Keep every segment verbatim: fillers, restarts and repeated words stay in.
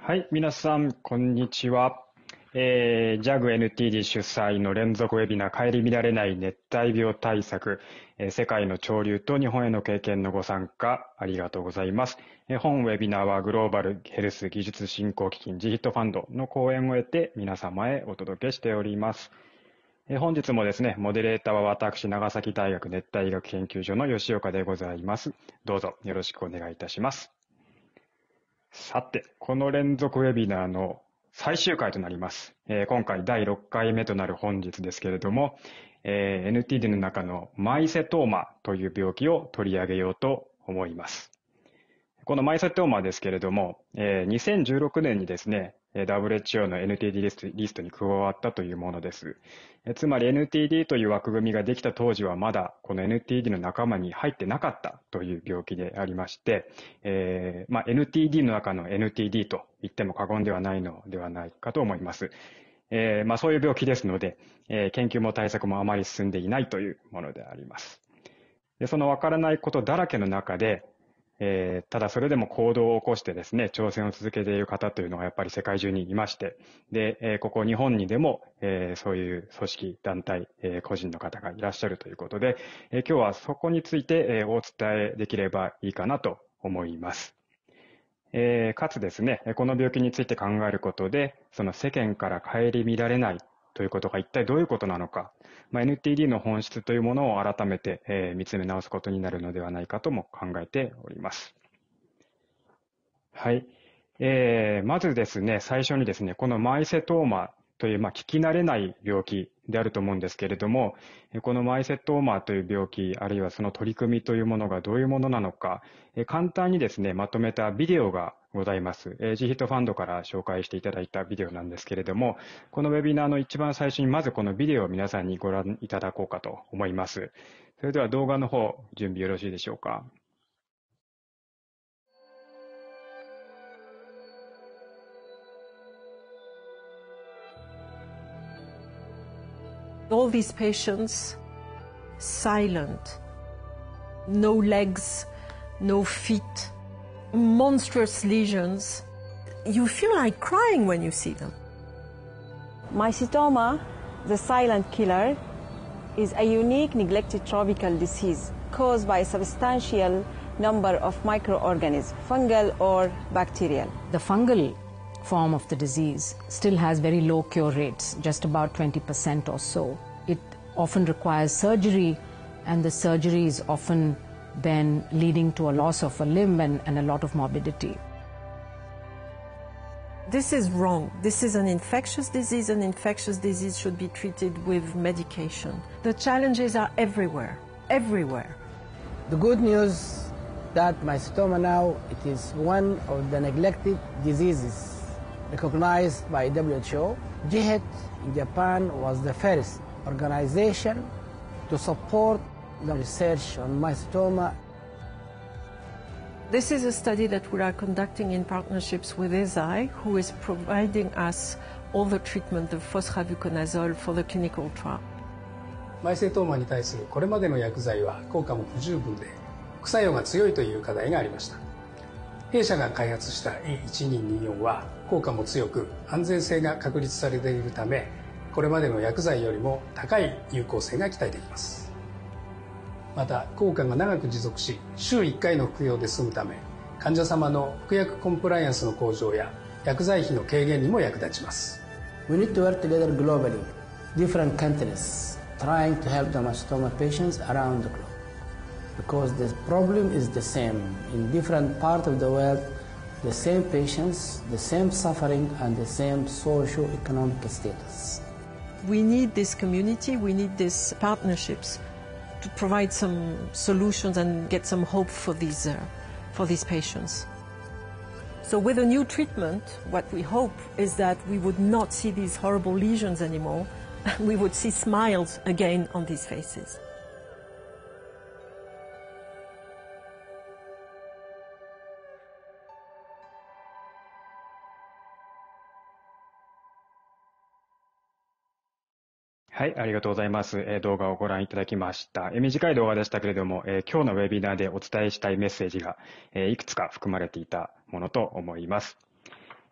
はい、皆さん、こんにちは。えー、ジャグエヌティーディー 主催の連続ウェビナー、顧みられない熱帯病対策、えー、世界の潮流と日本への経験のご参加、ありがとうございます。えー、本ウェビナーはグローバルヘルス技術振興基金 ジーヒット ファンドの講演を得て皆様へお届けしております。えー、本日もですね、モデレーターは私、長崎大学熱帯医学研究所の吉岡でございます。どうぞよろしくお願いいたします。さて、この連続ウェビナーの最終回となります。えー、今回だいろっかいめとなる本日ですけれども、えー、エヌティーディー の中のマイセトーマという病気を取り上げようと思います。このマイセトーマですけれども、えー、にせんじゅうろくねんにですね、ダブリューエイチオー の エヌティーディー リスト、リストに加わったというものです。えつまり エヌティーディー という枠組みができた当時はまだこの エヌティーディー の仲間に入ってなかったという病気でありまして、えーまあ、エヌティーディー の中の エヌティーディー と言っても過言ではないのではないかと思います。えーまあ、そういう病気ですので、えー、研究も対策もあまり進んでいないというものであります。でそのわからないことだらけの中で、えー、ただそれでも行動を起こしてですね、挑戦を続けている方というのがやっぱり世界中にいまして、で、えー、ここ日本にでも、えー、そういう組織、団体、えー、個人の方がいらっしゃるということで、えー、今日はそこについて、えー、お伝えできればいいかなと思います。えー、かつですね、この病気について考えることで、その世間から顧みられないということが一体どういうことなのか、まあ、エヌティーディー の本質というものを改めて、えー、見つめ直すことになるのではないかとも考えております。はい。えー、まずですね、最初にですね、このマイセトーマという、まあ、聞き慣れない病気であると思うんですけれども、このマイセトーマという病気、あるいはその取り組みというものがどういうものなのか、簡単にですね、まとめたビデオがございます。ジーヒット ファンドから紹介していただいたビデオなんですけれども、このウェビナーの一番最初にまずこのビデオを皆さんにご覧いただこうかと思います。それでは動画の方、準備よろしいでしょうか。 All these patients, silent, no legs, no feet, monstrous lesions. You feel like crying when you see them. Mycetoma, the silent killer, is a unique neglected tropical disease caused by a substantial number of microorganisms, fungal or bacterial. The fungal form of the disease still has very low cure rates, just about twenty percent or so. It often requires surgery, and the surgery is often then leading to a loss of a limb and, and a lot of morbidity. This is wrong. This is an infectious disease. An infectious disease should be treated with medication. The challenges are everywhere, everywhere. The good news that mycetoma now, it is one of the neglected diseases recognized by W H O. J H I T in Japan was the first organization to support the research on mycetoma. This is a study that we are conducting in partnerships with Eisai, who is providing us all the treatment of fosravuconazole for the clinical trial. マイセトーマに対するこれまでの薬剤は効果も不十分で副作用が強いという課題がありました。弊社が開発した イーいちにーにーよん は効果も強く安全性が確立されているため、これまでの薬剤よりも高い有効性が期待できます。また効果が長く持続し、週いっかいの服用で済むため、患者様の服薬コンプライアンスの向上や薬剤費の軽減にも役立ちます。 We need to work together globally, different countries, trying to help the mycetoma patients around the globe. Because the problem is the same in different parts of the world, the same patients, the same suffering, and the same socio-economic status. We need this community, we need these partnerships to provide some solutions and get some hope for these, uh, for these patients. So with a new treatment, what we hope is that we would not see these horrible lesions anymore, and we would see smiles again on these faces. はい、ありがとうございます。えー、動画をご覧いただきました。えー、短い動画でしたけれども、えー、今日のウェビナーでお伝えしたいメッセージが、えー、いくつか含まれていたものと思います。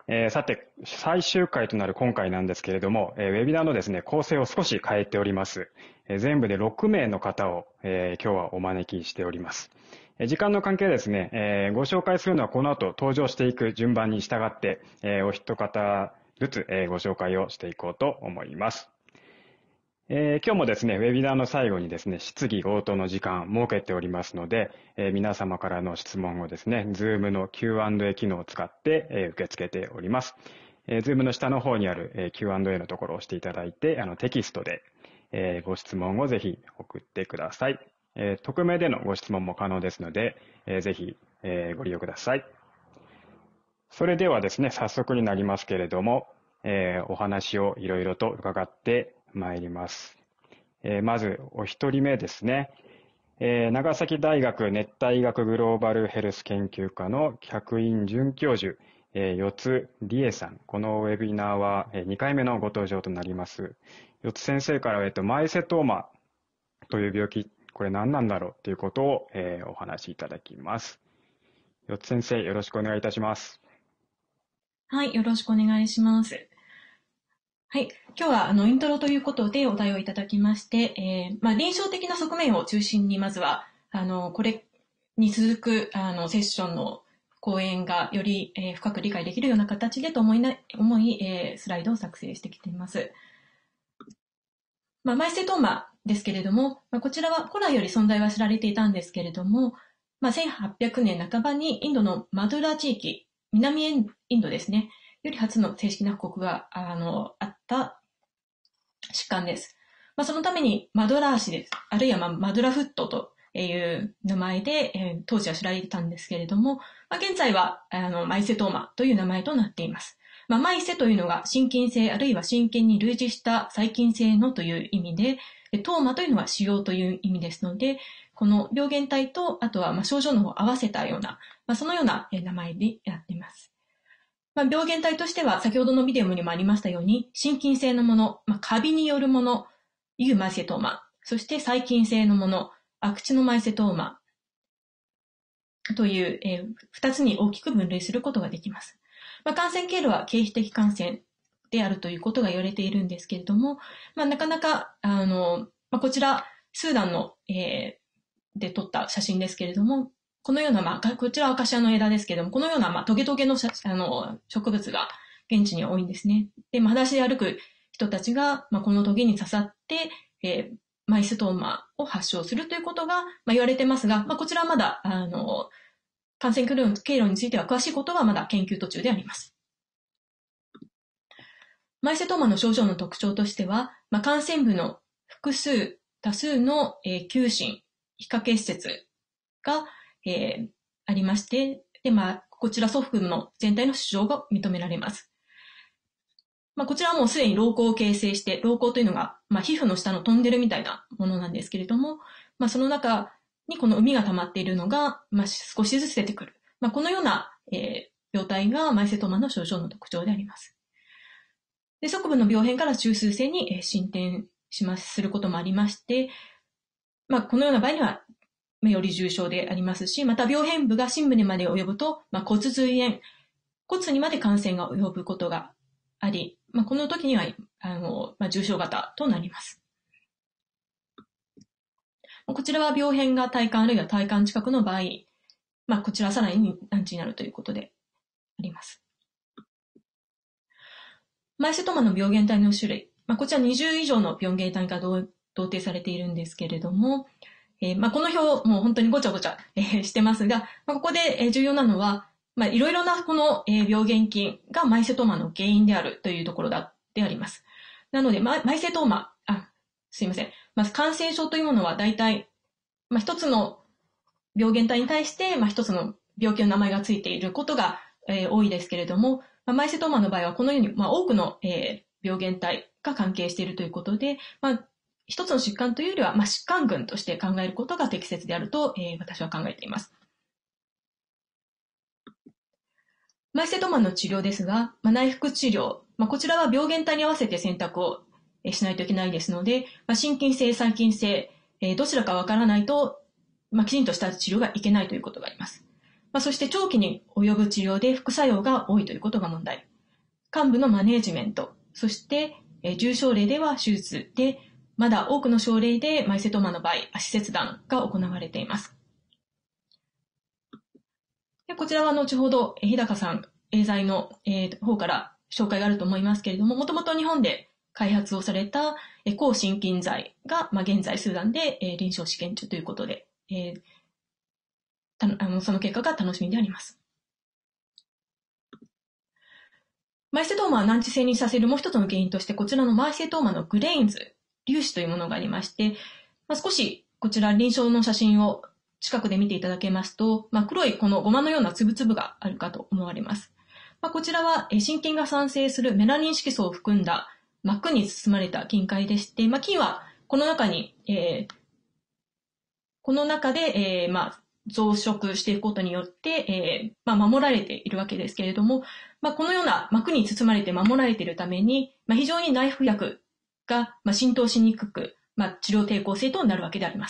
えー、さて、最終回となる今回なんですけれども、えー、ウェビナーのですね、構成を少し変えております。えー、全部でろくめいの方を、えー、今日はお招きしております。えー、時間の関係ですね、えー、ご紹介するのはこの後登場していく順番に従って、えー、お一方ずつ、えー、ご紹介をしていこうと思います。えー、今日もですね、ウェビナーの最後にですね、質疑応答の時間設けておりますので、えー、皆様からの質問をですね、Zoom の キューアンドエー 機能を使って、えー、受け付けております。えー、Zoom の下の方にある、えー、キューアンドエー のところを押していただいて、あのテキストで、えー、ご質問をぜひ送ってください。えー、匿名でのご質問も可能ですので、えー、ぜひ、えー、ご利用ください。それではですね、早速になりますけれども、えー、お話をいろいろと伺って参ります。えー、まずお一人目ですね、えー、長崎大学熱帯医学グローバルヘルス研究科の客員准教授、えー、四津理恵さん。このウェビナーはにかいめのご登場となります。四津先生から、えー、とマイセトーマという病気、これ何なんだろうということを、えー、お話しいただきます。四津先生、よろしくお願いいたします。 はい、よろしくお願いします。はい。今日は、あの、イントロということでお題をいただきまして、えー、まあ、臨床的な側面を中心に、まずは、あの、これに続く、あの、セッションの講演がより、えー、深く理解できるような形でと思いな、思い、えー、スライドを作成してきています。まあ、マイセトーマですけれども、まあ、こちらは古来より存在は知られていたんですけれども、まあ、せんはっぴゃくねん半ばにインドのマドゥラ地域、南インドですね、より初の正式な報告が あ, のあった疾患です。まあ、そのためにマドラー氏です。あるいは、まあ、マドラフットという名前で、えー、当時は知られていたんですけれども、まあ、現在はあのマイセトーマという名前となっています。まあ、マイセというのが心筋性あるいは心筋に類似した細菌性のという意味で、トーマというのは腫瘍という意味ですので、この病原体とあとはまあ症状の方を合わせたような、まあ、そのような名前でやっています。まあ、病原体としては先ほどのビデオにもありましたように心筋性のもの、まあ、カビによるもの、いうマイセトーマ、そして細菌性のもの、アクチノマイセトーマという、えー、ふたつに大きく分類することができます。まあ、感染経路は経皮的感染であるということが言われているんですけれども、まあ、なかなか、あの、まあ、こちら、スーダンの、えー、で撮った写真ですけれども、このような、まあ、こちらはアカシアの枝ですけれども、このような、まあ、トゲトゲの、あの植物が現地に多いんですね。で、裸足で歩く人たちが、まあ、このトゲに刺さって、えー、マイセトーマを発症するということが、まあ、言われてますが、まあ、こちらはまだ、あの、感染経路については詳しいことはまだ研究途中であります。マイセトーマの症状の特徴としては、まあ、感染部の複数、多数の、えー、球疹、皮下結節が、えー、ありまして、で、まあ、こちら祖父の全体の主張が認められます。まあ、こちらはもうすでに老疱を形成して、老疱というのが、まあ、皮膚の下のトンネルみたいなものなんですけれども、まあ、その中にこの膿が溜まっているのが、まあ、少しずつ出てくる。まあ、このような、えー、病態がマイセトーマの症状の特徴であります。で、側部の病変から中枢性に進展します、することもありまして、まあ、このような場合には、より重症でありますし、また病変部が深部にまで及ぶと、まあ、骨髄炎、骨にまで感染が及ぶことがあり、まあ、この時にはあの、まあ、重症型となります。こちらは病変が体幹あるいは体幹近くの場合、まあ、こちらはさらに難治になるということであります。マイセトーマの病原体の種類、まあ、こちらにじゅう以上の病原体が同定されているんですけれども、えーまあ、この表もう本当にごちゃごちゃ、えー、してますが、まあ、ここで、えー、重要なのは、まあ、いろいろなこの、えー、病原菌がマイセトーマの原因であるというところだであります。なので、ま、マイセトーマ、あ、すいません。まず感染症というものは大体、まあ、一つの病原体に対して、まあ、一つの病気の名前がついていることが、えー、多いですけれども、まあ、マイセトーマの場合はこのように、まあ、多くの、えー、病原体が関係しているということで、まあ一つの疾患というよりは、まあ、疾患群として考えることが適切であると、えー、私は考えています。マイセトーマの治療ですが、まあ、内服治療、まあ、こちらは病原体に合わせて選択をしないといけないですので、まあ、心筋性、細菌性、えー、どちらかわからないと、まあ、きちんとした治療がいけないということがあります。まあ、そして長期に及ぶ治療で副作用が多いということが問題。 患部のマネージメント、そして、えー、重症例では手術で、まだ多くの症例でマイセトーマの場合、足切断が行われています。でこちらは後ほど、日高さん、エーザイの、えー、方から紹介があると思いますけれども、もともと日本で開発をされた、えー、抗心筋剤が、まあ、現在スーダンで、えー、臨床試験中ということで、えー、たあのその結果が楽しみであります。マイセトーマを難治性にさせるもう一つの原因として、こちらのマイセトーマのグレインズ、粒子というものがありまして、まあ、少しこちら臨床の写真を近くで見ていただけますと、まあ、黒いこのゴマのような粒々があるかと思われます。まあ、こちらは心筋が産生するメラニン色素を含んだ膜に包まれた金塊でして、まあ、菌はこの中に、えー、この中で、えーまあ、増殖していくことによって、えーまあ、守られているわけですけれども、まあ、このような膜に包まれて守られているために、まあ、非常に内服薬が、まあ、浸透しにくく、まあ、治療抵抗性となるわけであります。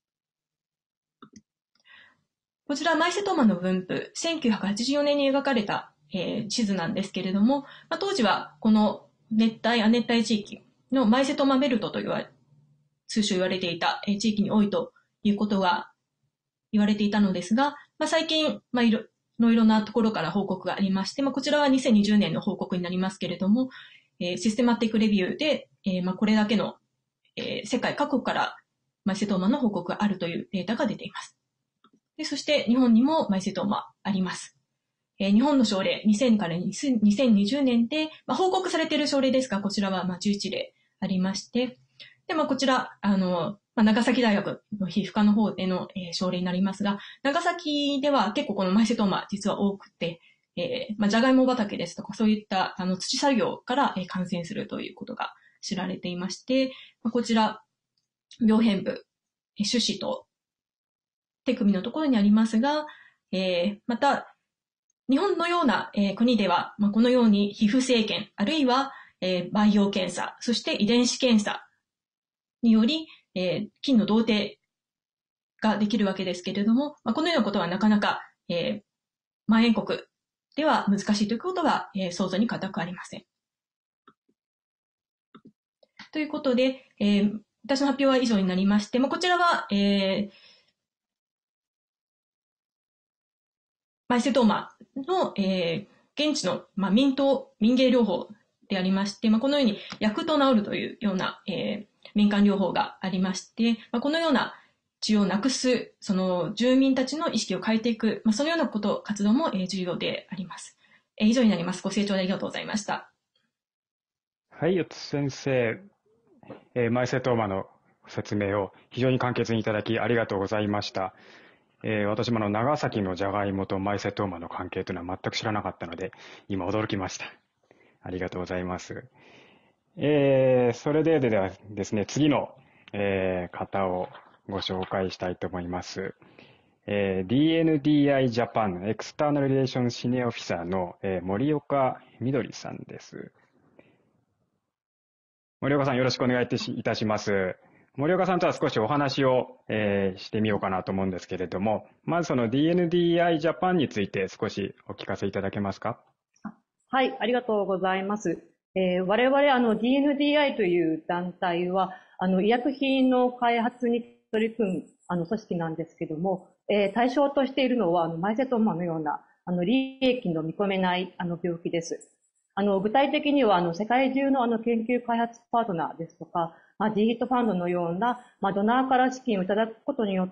こちら、マイセトーマの分布、せんきゅうひゃくはちじゅうよねんに描かれた、えー、地図なんですけれども、まあ、当時はこの熱帯、亜熱帯地域のマイセトーマベルトと言われ、通称言われていた、えー、地域に多いということが言われていたのですが、まあ、最近、まあ、いろいろいろなところから報告がありまして、まあ、こちらはにせんにじゅうねんの報告になりますけれども、えー、システマティックレビューで、えーまあ、これだけの、えー、世界各国からマイセトーマの報告があるというデータが出ています。でそして日本にもマイセトーマあります。えー、日本の症例、にせんからにせんにじゅうねんで、まあ、報告されている症例ですが、こちらはまあじゅういちれいありまして、で、まあ、こちら、あの、まあ、長崎大学の皮膚科の方での、えー、症例になりますが、長崎では結構このマイセトーマ実は多くて、えー、まあ、じゃがいも畑ですとか、そういったあの土作業から、えー、感染するということが知られていまして、まあ、こちら、病変部、種子と手首のところにありますが、えー、また、日本のような、えー、国では、まあ、このように皮膚生検、あるいは、えー、培養検査、そして遺伝子検査により、えー、菌の同定ができるわけですけれども、まあ、このようなことはなかなか、えー、蔓延国では難しいということは、えー、想像に難くありません。ということで、えー、私の発表は以上になりまして、まあ、こちらは、えー、マイセトーマの、えー、現地の、まあ、民統、民芸療法でありまして、まあ、このように焼くと治るというような、えー、民間療法がありまして、まあ、このような治療をなくす、その住民たちの意識を変えていく、まあ、そのようなこと、活動も、えー、重要であります。えー、以上になります。ご清聴ありがとうございました。 はい、四津先生、えー、マイセトーマの説明を非常に簡潔にいただきありがとうございました。えー、私もあの長崎のじゃがいもとマイセトーマの関係というのは全く知らなかったので、今驚きました。ありがとうございます。えー、それでではですね、次の、えー、方をご紹介したいと思います。えー、ディーエヌディーアイ Japan エクスターナルリレーションシニアオフィサーの、えー、森岡みどりさんです。森岡さん、よろしくお願いいたします。森岡さんとは少しお話を、えー、してみようかなと思うんですけれども、まずその ディーエヌディーアイ Japan について少しお聞かせいただけますか。 はい、ありがとうございます。えー、我々あの ディーエヌディーアイ という団体はあの医薬品の開発に取り組むあの組織なんですけども、えー、対象としているのはあのマイセトーマのようなあの利益の見込めないあの病気です。あの具体的にはあの世界中のあの研究開発パートナーですとか、まあ、ジーヒットファンドのような、まあ、ドナーから資金をいただくことによって、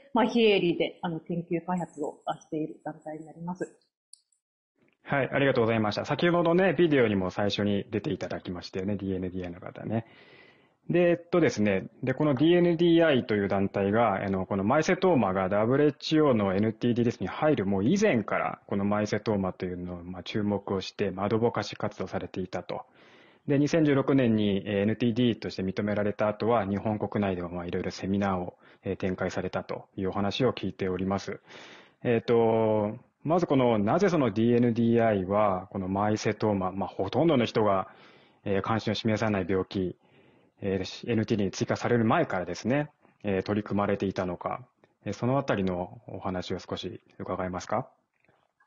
まあ、非営利であの研究開発をしている団体になります。 はい、ありがとうございました。先ほどね、ビデオにも最初に出ていただきましたよね、ディーエヌディーアイ の方ね。で、えっとですね、で、この ディーエヌディーアイ という団体が、あの、このマイセトーマが ダブリューエイチオー の エヌティーディー リストに入るもう以前から、このマイセトーマというのを、まあ、注目をして、アドボカシー活動されていたと。で、にせんじゅうろくねんに エヌティーディー として認められた後は、日本国内でもまあいろいろセミナーを展開されたというお話を聞いております。えっと、まずこの、なぜその ディーエヌディーアイ は、このマイセトーマ、まあほとんどの人が関心を示さない病気、エヌティーディー に追加される前からですね、取り組まれていたのか、そのあたりのお話を少し伺えますか。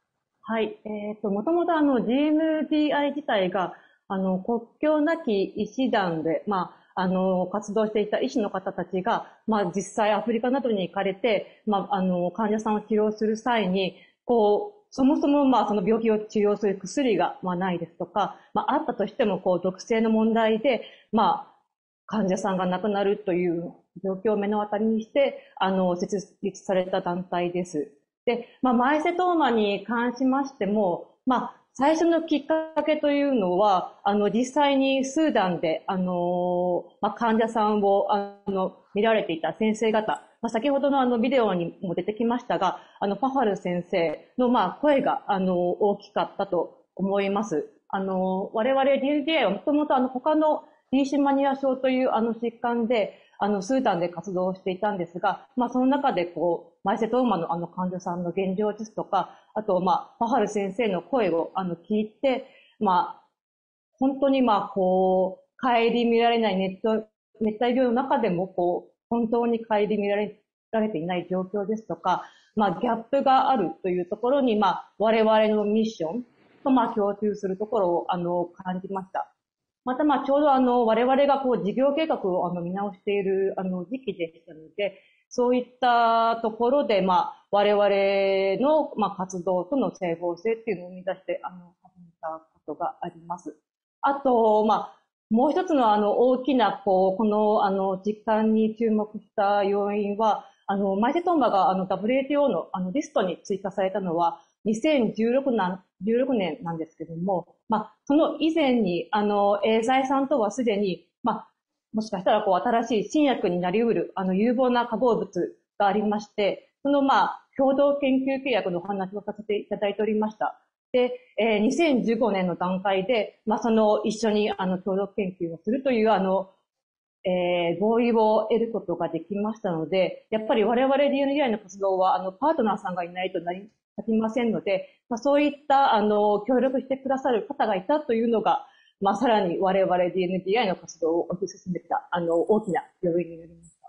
はい。えっと、もともとあの ジーエヌディーアイ 自体が、あの、国境なき医師団で、まあ、あの、活動していた医師の方たちが、まあ、実際アフリカなどに行かれて、まあ、あの、患者さんを治療する際に、こう、そもそも、まあ、その病気を治療する薬が、まあ、ないですとか、まあ、あったとしても、こう、毒性の問題で、まあ、患者さんが亡くなるという状況を目の当たりにして、あの、設立された団体です。で、まあ、マイセトーマに関しましても、まあ、最初のきっかけというのは、あの、実際にスーダンで、あの、まあ、患者さんを、あの、見られていた先生方、まあ、先ほどのあの、ビデオにも出てきましたが、あの、ファファル先生の、まあ、声が、あの、大きかったと思います。あの、我々 ディーエヌディーアイ はもともとあの、他のリーシュマニア症というあの疾患で、あの、スーダンで活動していたんですが、まあ、その中でこう、マイセトーマのあの患者さんの現状ですとか、あと、まあ、ファハル先生の声をあの聞いて、まあ、本当にまあ、こう、顧みられない熱熱帯病の中でも、こう、本当に顧みられられていない状況ですとか、まあ、ギャップがあるというところに、まあ、我々のミッションと、まあ、共通するところを、あの、感じました。また、まあ、ちょうどあの、我々がこう、事業計画をあの、見直している、あの、時期でしたので、そういったところで、まあ、我々の、まあ、活動との整合性っていうのを生み出して、あの、始めたことがあります。あと、まあ、もう一つのあの、大きな、こう、この、あの、実感に注目した要因は、あの、マイセトーマがあの、ダブリューエイチオー のあの、リストに追加されたのは、にせんじゅうろくねんなんですけども、まあ、その以前に、あの、エーザイさんとはすでに、まあ、もしかしたら、こう、新しい新薬になり得る、あの、有望な化合物がありまして、その、まあ、共同研究契約のお話をさせていただいておりました。で、えー、にせんじゅうごねんの段階で、まあ、その、一緒に、あの、共同研究をするという、あの、えー、合意を得ることができましたので、やっぱり我々 ディーエヌディーアイ の活動は、あの、パートナーさんがいないとなり、立ちませんので、まあ、そういった、あの、協力してくださる方がいたというのが、まあ、さらに我々 ディーエヌディーアイ の活動を推し進めた、あの、大きな要因になりました。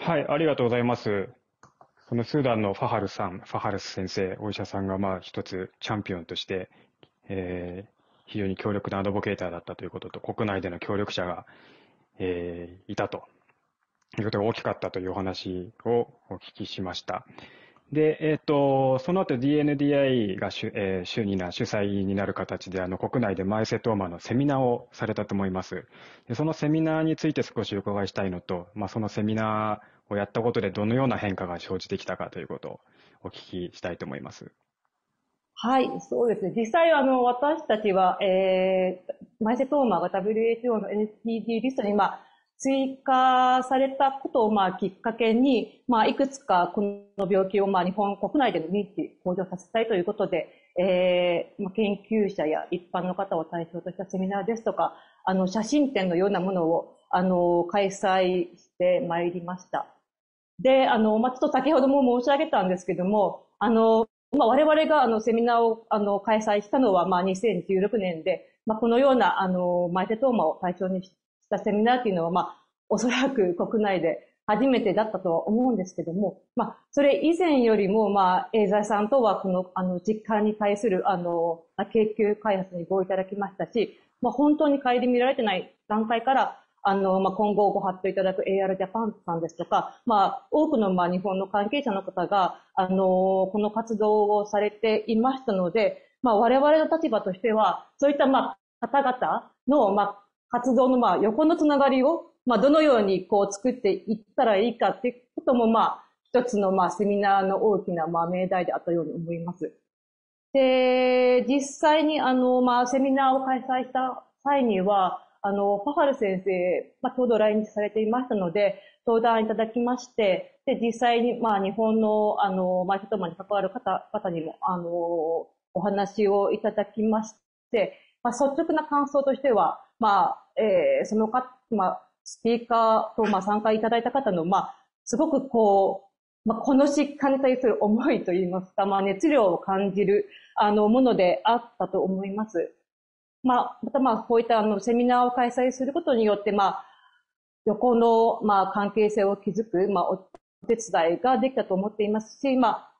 はい、ありがとうございます。そのスーダンのファハルさん、ファハルス先生、お医者さんが、まあ、一つチャンピオンとして、えー、非常に強力なアドボケーターだったということと、国内での協力者が、えー、いたということが大きかったというお話をお聞きしました。で、えっと、その後 ディーエヌディーアイ が主、えー、主にな、主催になる形で、あの、国内でマイセトーマのセミナーをされたと思います。で、そのセミナーについて少しお伺いしたいのと、まあ、そのセミナーをやったことでどのような変化が生じてきたかということをお聞きしたいと思います。 はい、そうですね。実際、あの、私たちは、えー、マイセトーマが ダブリューエイチオー の エヌティーディー リストに、まあ、追加されたことを、まあ、きっかけに、まあ、いくつかこの病気を、まあ、日本国内での認知向上させたいということで、えー、まあ、研究者や一般の方を対象としたセミナーですとか、あの、写真展のようなものを、あの、開催してまいりました。で、あの、まあ、ちょっと先ほども申し上げたんですけども、あの、まあ、我々があのセミナーをあの開催したのはまあにせんじゅうろくねんで、まあ、このようなあのマイセトーマを対象にしたセミナーっていうのはまあおそらく国内で初めてだったとは思うんですけども、まあそれ以前よりもまあエーザイさんとはこのあの実感に対するあの研究開発に合意いただきましたし、まあ本当に顧みられてない段階からあの、まあ、今後ご発表いただく エーアール ジャパンさんですとか、まあ、多くの、まあ、日本の関係者の方が、あの、この活動をされていましたので、まあ、我々の立場としては、そういった、まあ、方々の、まあ、活動の、まあ、横のつながりを、まあ、どのように、こう、作っていったらいいかっていうことも、まあ、一つの、まあ、セミナーの大きな、まあ、命題であったように思います。で、実際に、あの、まあ、セミナーを開催した際には、あの、ファハル先生、まあ、ちょうど来日されていましたので、相談いただきまして、で、実際に、まあ、日本の、あの、マイセトーマに関わる方、方にも、あの、お話をいただきまして、まあ、率直な感想としては、まあ、えー、そのか、まあ、スピーカーと、まあ、参加いただいた方の、まあ、すごくこう、まあ、この疾患に対する思いといいますか、まあ、熱量を感じる、あの、ものであったと思います。まあ、またまあ、こういったあの、セミナーを開催することによって、まあ、横の、まあ、関係性を築く、まあ、お手伝いができたと思っていますし、まあ、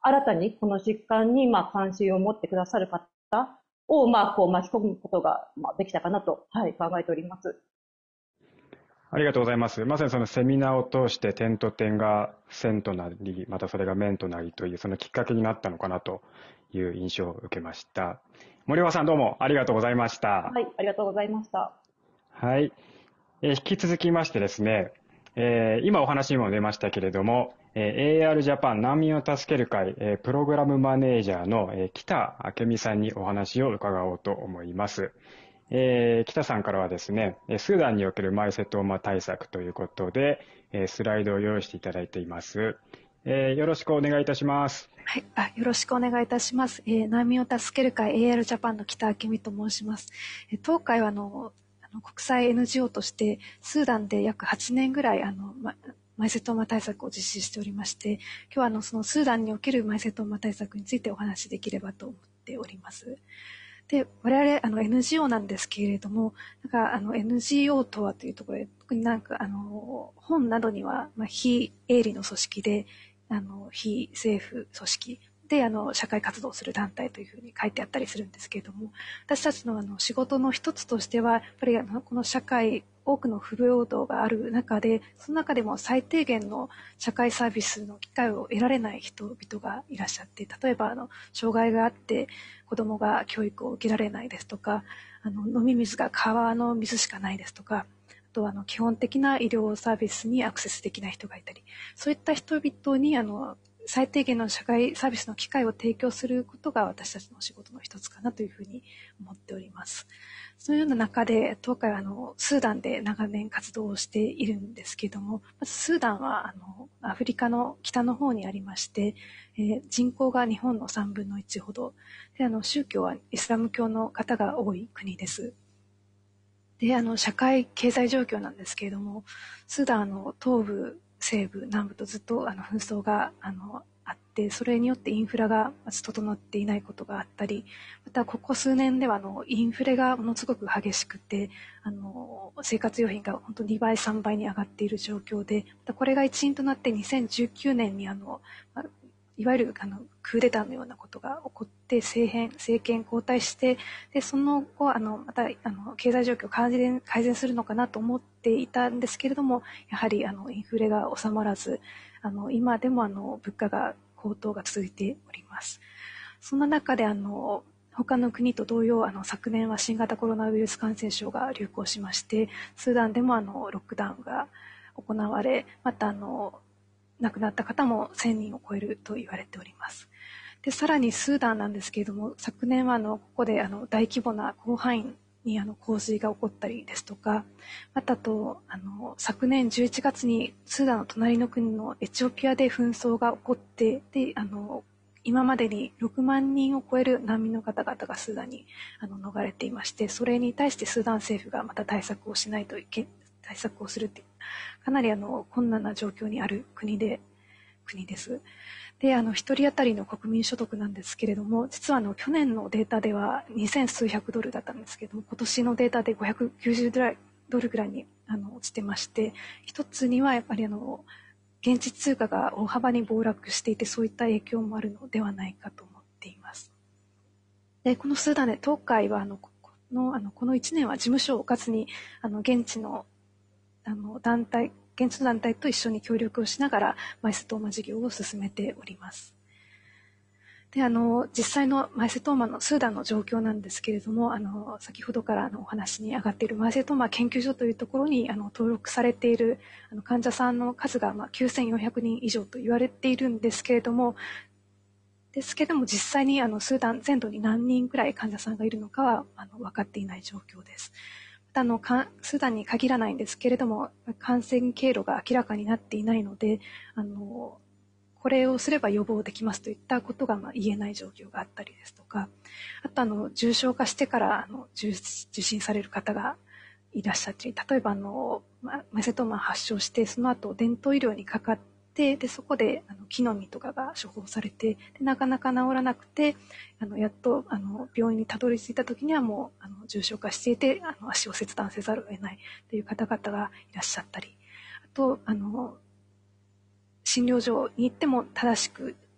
新たにこの疾患にまあ関心を持ってくださる方をまあこう巻き込むことがまあできたかなと、はい、考えております。 ありがとうございます。まさにそのセミナーを通して点と点が線となり、またそれが面となりというそのきっかけになったのかなという印象を受けました。森岡さん、どうもありがとうございました。 はい、ありがとうございました。 はい。えー、引き続きましてですね、えー、今お話にも出ましたけれども、えー、エーアール ジャパン難民を助ける会、えー、プログラムマネージャーの、えー、北明美さんにお話を伺おうと思います。えー、北さんからはですね、スーダンにおけるマイセトーマ対策ということで、えー、スライドを用意していただいています。えー、よろしくお願いいたします。 はい、あ、よろしくお願いいたします。えー、難民を助ける会 エーアール ジャパンの北明美と申します。えー、当会はあのあの国際 エヌジーオー としてスーダンで約はちねんぐらいあの、ま、マイセトーマ対策を実施しておりまして、今日はあのそのスーダンにおけるマイセトーマ対策についてお話しできればと思っております。で、我々あの エヌジーオー なんですけれども、なんかあの エヌジーオー とはというところで、特になんかあの本などには、まあ、非営利の組織で、あの非政府組織であの社会活動をする団体というふうに書いてあったりするんですけれども、私たちのあの仕事の一つとしては、やっぱりあのこの社会多くの不平等がある中で、その中でも最低限の社会サービスの機会を得られない人々がいらっしゃって、例えばあの障害があって子どもが教育を受けられないですとか、あの飲み水が川の水しかないですとか、あとはあの基本的な医療サービスにアクセスできない人がいたり、そういった人々にあの最低限の社会サービスの機会を提供することが私たちの仕事の一つかなというふうに思っております。そういうような中で、当会はあのスーダンで長年活動をしているんですけれども、まずスーダンはあのアフリカの北の方にありまして、えー、人口が日本のさんぶんのいちほどで、あの宗教はイスラム教の方が多い国です。で、あの社会経済状況なんですけれども、スーダンの東部西部南部とずっとあの紛争があのあって、それによってインフラがまず整っていないことがあったり、またここ数年ではあのインフレがものすごく激しくて、あの生活用品が本当ににばいさんばいに上がっている状況で、またこれが一因となってにせんじゅうきゅうねんにあのいわゆるあのクーデターのようなことが起こって政変政権交代して、でその後あのまたあの経済状況を改善改善するのかなと思っていたんですけれども、やはりあのインフレが収まらず、あの今でもあの物価が高騰が続いております。そんな中であの他の国と同様、あの昨年は新型コロナウイルス感染症が流行しまして、スーダンでもあのロックダウンが行われ、またあの亡くなった方もせんにんを超えると言われております。で、さらにスーダンなんですけれども、昨年はあのここであの大規模な広範囲にあの洪水が起こったりですとか、またとあの昨年じゅういちがつにスーダンの隣の国のエチオピアで紛争が起こって、であの今までにろくまんにんを超える難民の方々がスーダンにあの逃れていまして、それに対してスーダン政府がまた対策をしないといけ対策をするってかなりあの困難な状況にある国で国です。で、あの一人当たりの国民所得なんですけれども、実はあの去年のデータではにせん数百ドルだったんですけれども、今年のデータでごひゃくきゅうじゅうドルぐらいにあの落ちてまして、一つにはやっぱりあの現地通貨が大幅に暴落していて、そういった影響もあるのではないかと思っています。で、このスーダンで当会はあのこのあのこのいちねんは事務所を置かずに、あの現地のあの団体現地の団体と一緒に協力をしながらマイセトーマ事業を進めております。で、あの実際のマイセトーマのスーダンの状況なんですけれども、あの先ほどからのお話に上がっているマイセトーマ研究所というところにあの登録されているあの患者さんの数がまあきゅうせんよんひゃくにん以上と言われているんですけれども、ですけれども実際にあのスーダン全土に何人くらい患者さんがいるのかはあの分かっていない状況です。あのスーダンに限らないんですけれども、感染経路が明らかになっていないので、あのこれをすれば予防できますといったことがまあ言えない状況があったりですとか、あとあの重症化してからあの 受, 受診される方がいらっしゃったり、例えばあのマイセトーマ発症してその後伝統医療にかかってで, でそこであの木の実とかが処方されて、でなかなか治らなくて、あのやっとあの病院にたどり着いた時にはもうあの重症化していて、あの足を切断せざるを得ないという方々がいらっしゃったり、あとあの診療所に行っても正しくあ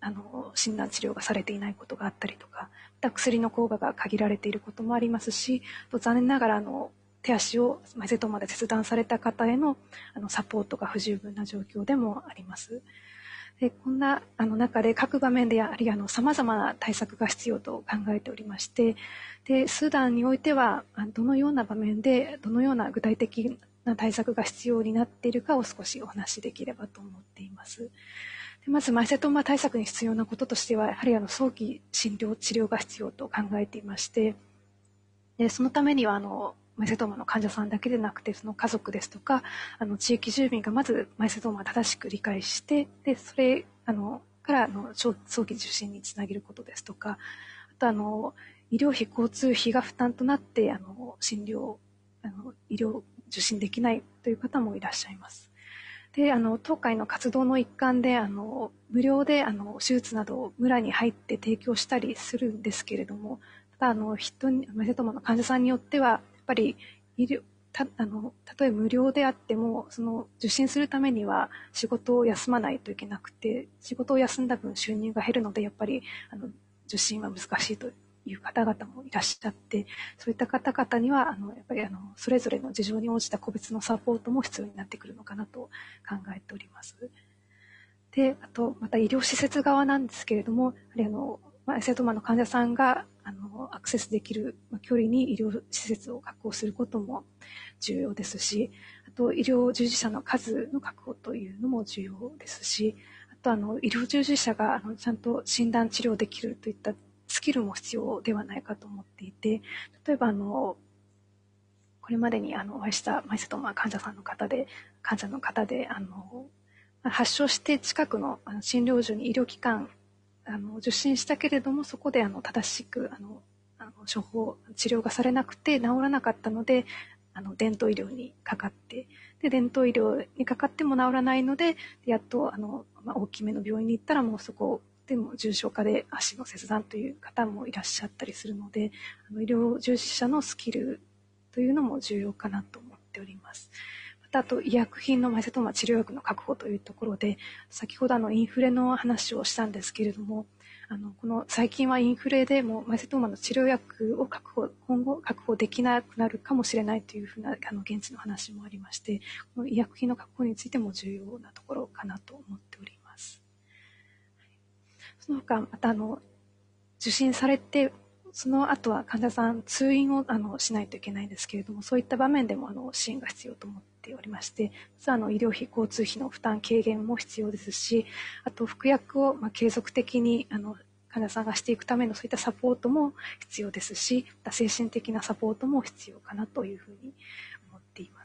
あの診断治療がされていないことがあったりとか、また薬の効果が限られていることもありますし、残念ながらあの手足をマイセトーマで切断された方への、あのサポートが不十分な状況でもあります。でこんなあの中で各場面でやはりさまざまな対策が必要と考えておりまして、でスーダンにおいてはどのような場面でどのような具体的な対策が必要になっているかを少しお話しできればと思っています。でまずマイセトーマ対策に必要なこととしては、やはりあの早期診療治療が必要と考えていまして、でそのためにはあのマイセトーマの患者さんだけでなくて、その家族ですとかあの地域住民がまずマイセトーマを正しく理解して、でそれあのからあの早期受診につなげることですとか、あとあの医療費交通費が負担となってあの診療あの医療受診できないという方もいらっしゃいます。であの当会の活動の一環であの無料であの手術などを村に入って提供したりするんですけれども、ただあの人にマイセトーマの患者さんによってはやっぱり医療たあのたとえ無料であってもその受診するためには仕事を休まないといけなくて、仕事を休んだ分収入が減るのでやっぱりあの受診は難しいという方々もいらっしゃって、そういった方々にはあのやっぱりあのそれぞれの事情に応じた個別のサポートも必要になってくるのかなと考えております。であとまた医療施設側なんですけれども、やはりあのマイセトーマの患者さんがあのアクセスできる距離に医療施設を確保することも重要ですし、あと医療従事者の数の確保というのも重要ですし、あとあの医療従事者があのちゃんと診断治療できるといったスキルも必要ではないかと思っていて、例えばあのこれまでにあのお会いしたマイセトーマ患者さんの方で患者の方であの発症して近くの診療所に医療機関あの受診したけれども、そこであの正しくあのあの処方治療がされなくて治らなかったので、あの伝統医療にかかって、で伝統医療にかかっても治らないので、やっとあの、まあ、大きめの病院に行ったらもうそこでも重症化で足の切断という方もいらっしゃったりするので、あの医療従事者のスキルというのも重要かなと思っております。またあと医薬品のマイセトーマ治療薬の確保というところで、先ほどあのインフレの話をしたんですけれども、あのこの最近はインフレでもマイセトーマの治療薬を確保今後確保できなくなるかもしれないというふうなあの現地の話もありまして、この医薬品の確保についても重要なところかなと思っております。その他またあの受診されてその後は患者さん通院をあのしないといけないんですけれども、そういった場面でもあの支援が必要と思っておりまして、実はあの医療費交通費の負担軽減も必要ですし、あと服薬をまあ継続的にあの患者さんがしていくためのそういったサポートも必要ですし、精神的なサポートも必要かなというふうに思っています。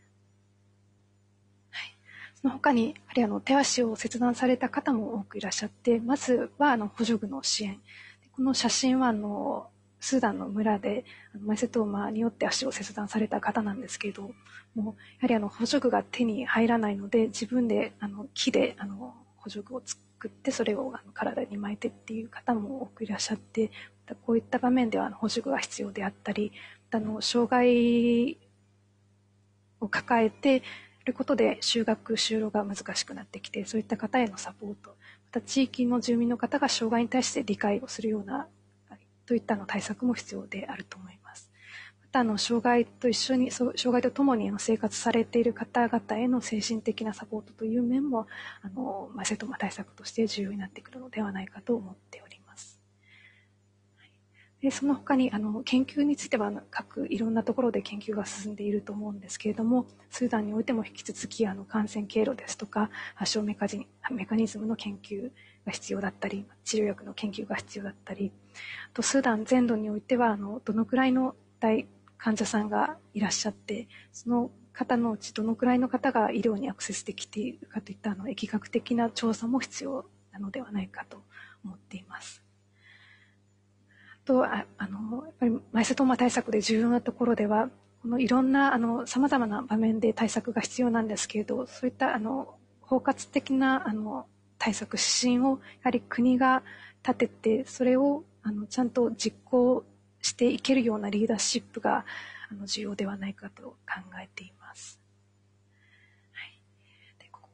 その他にやはりあの手足を切断された方も多くいらっしゃって、まずはあの補助具の支援、この写真はあのスーダンの村でマイセトーマによって足を切断された方なんですけれども、やはりあの補助具が手に入らないので自分であの木であの補助具を作ってそれをあの体に巻いてっていう方も多くいらっしゃって、こういった場面ではあの補助具が必要であったり、あの障害を抱えていることで就学就労が難しくなってきて、そういった方へのサポート、また地域の住民の方が障害に対して理解をするようなといったの対策も必要であると思います。またあの障害と一緒に障害とともに生活されている方々への精神的なサポートという面もあのマイセトーマ対策として重要になってくるのではないかと思っております。でその他にあの研究については各いろんなところで研究が進んでいると思うんですけれども、スーダンにおいても引き続きあの感染経路ですとか発症メカジメカニズムの研究が必要だったり、治療薬の研究が必要だったり、あとスーダン全土においてはあのどのくらいの大患者さんがいらっしゃって、その方のうちどのくらいの方が医療にアクセスできているかといったあの疫学的な調査も必要なのではないかと思っています。とああのやっぱりマイセトーマ対策で重要なところでは、このいろんなさまざまな場面で対策が必要なんですけれど、そういったあの包括的なあの対策指針をやはり国が立てて、それをあのちゃんと実行していけるようなリーダーシップがあの重要ではないかと考えています。はい、でここ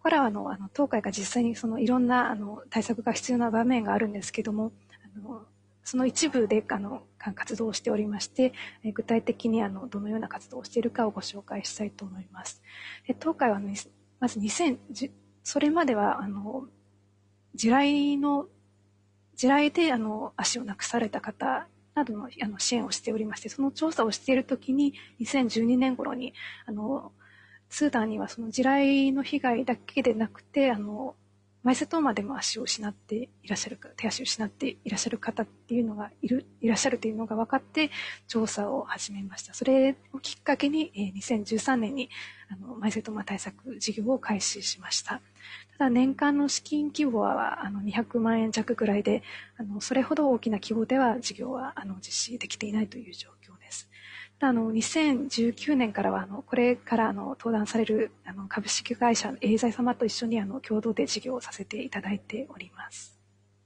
からあのあの当会が実際にそのいろんなあの対策が必要な場面があるんですけども、あのその一部であの活動をしておりまして、具体的にあのどのような活動をしているかをご紹介したいと思います。で当会はあのまずにせんじゅうそれまではあの地雷の地雷であの足をなくされた方などのあの支援をしておりまして、その調査をしているときににせんじゅうにねん頃にあのスーダンにはその地雷の被害だけでなくて、あのマイセトーマでも足を失っていらっしゃる、手足を失っていらっしゃる方っていうのがいるいらっしゃるというのが分かって調査を始めました。それをきっかけに、えー、にせんじゅうさんねんにあのマイセトーマ対策事業を開始しました。ただ年間の資金規模はあのにひゃくまんえん弱ぐらいで、あのそれほど大きな規模では事業はあの実施できていないという状況です。あのにせんじゅうきゅうねんからはあのこれからあの登壇されるあの株式会社エーザイ様と一緒にあの共同で事業をさせていただいております。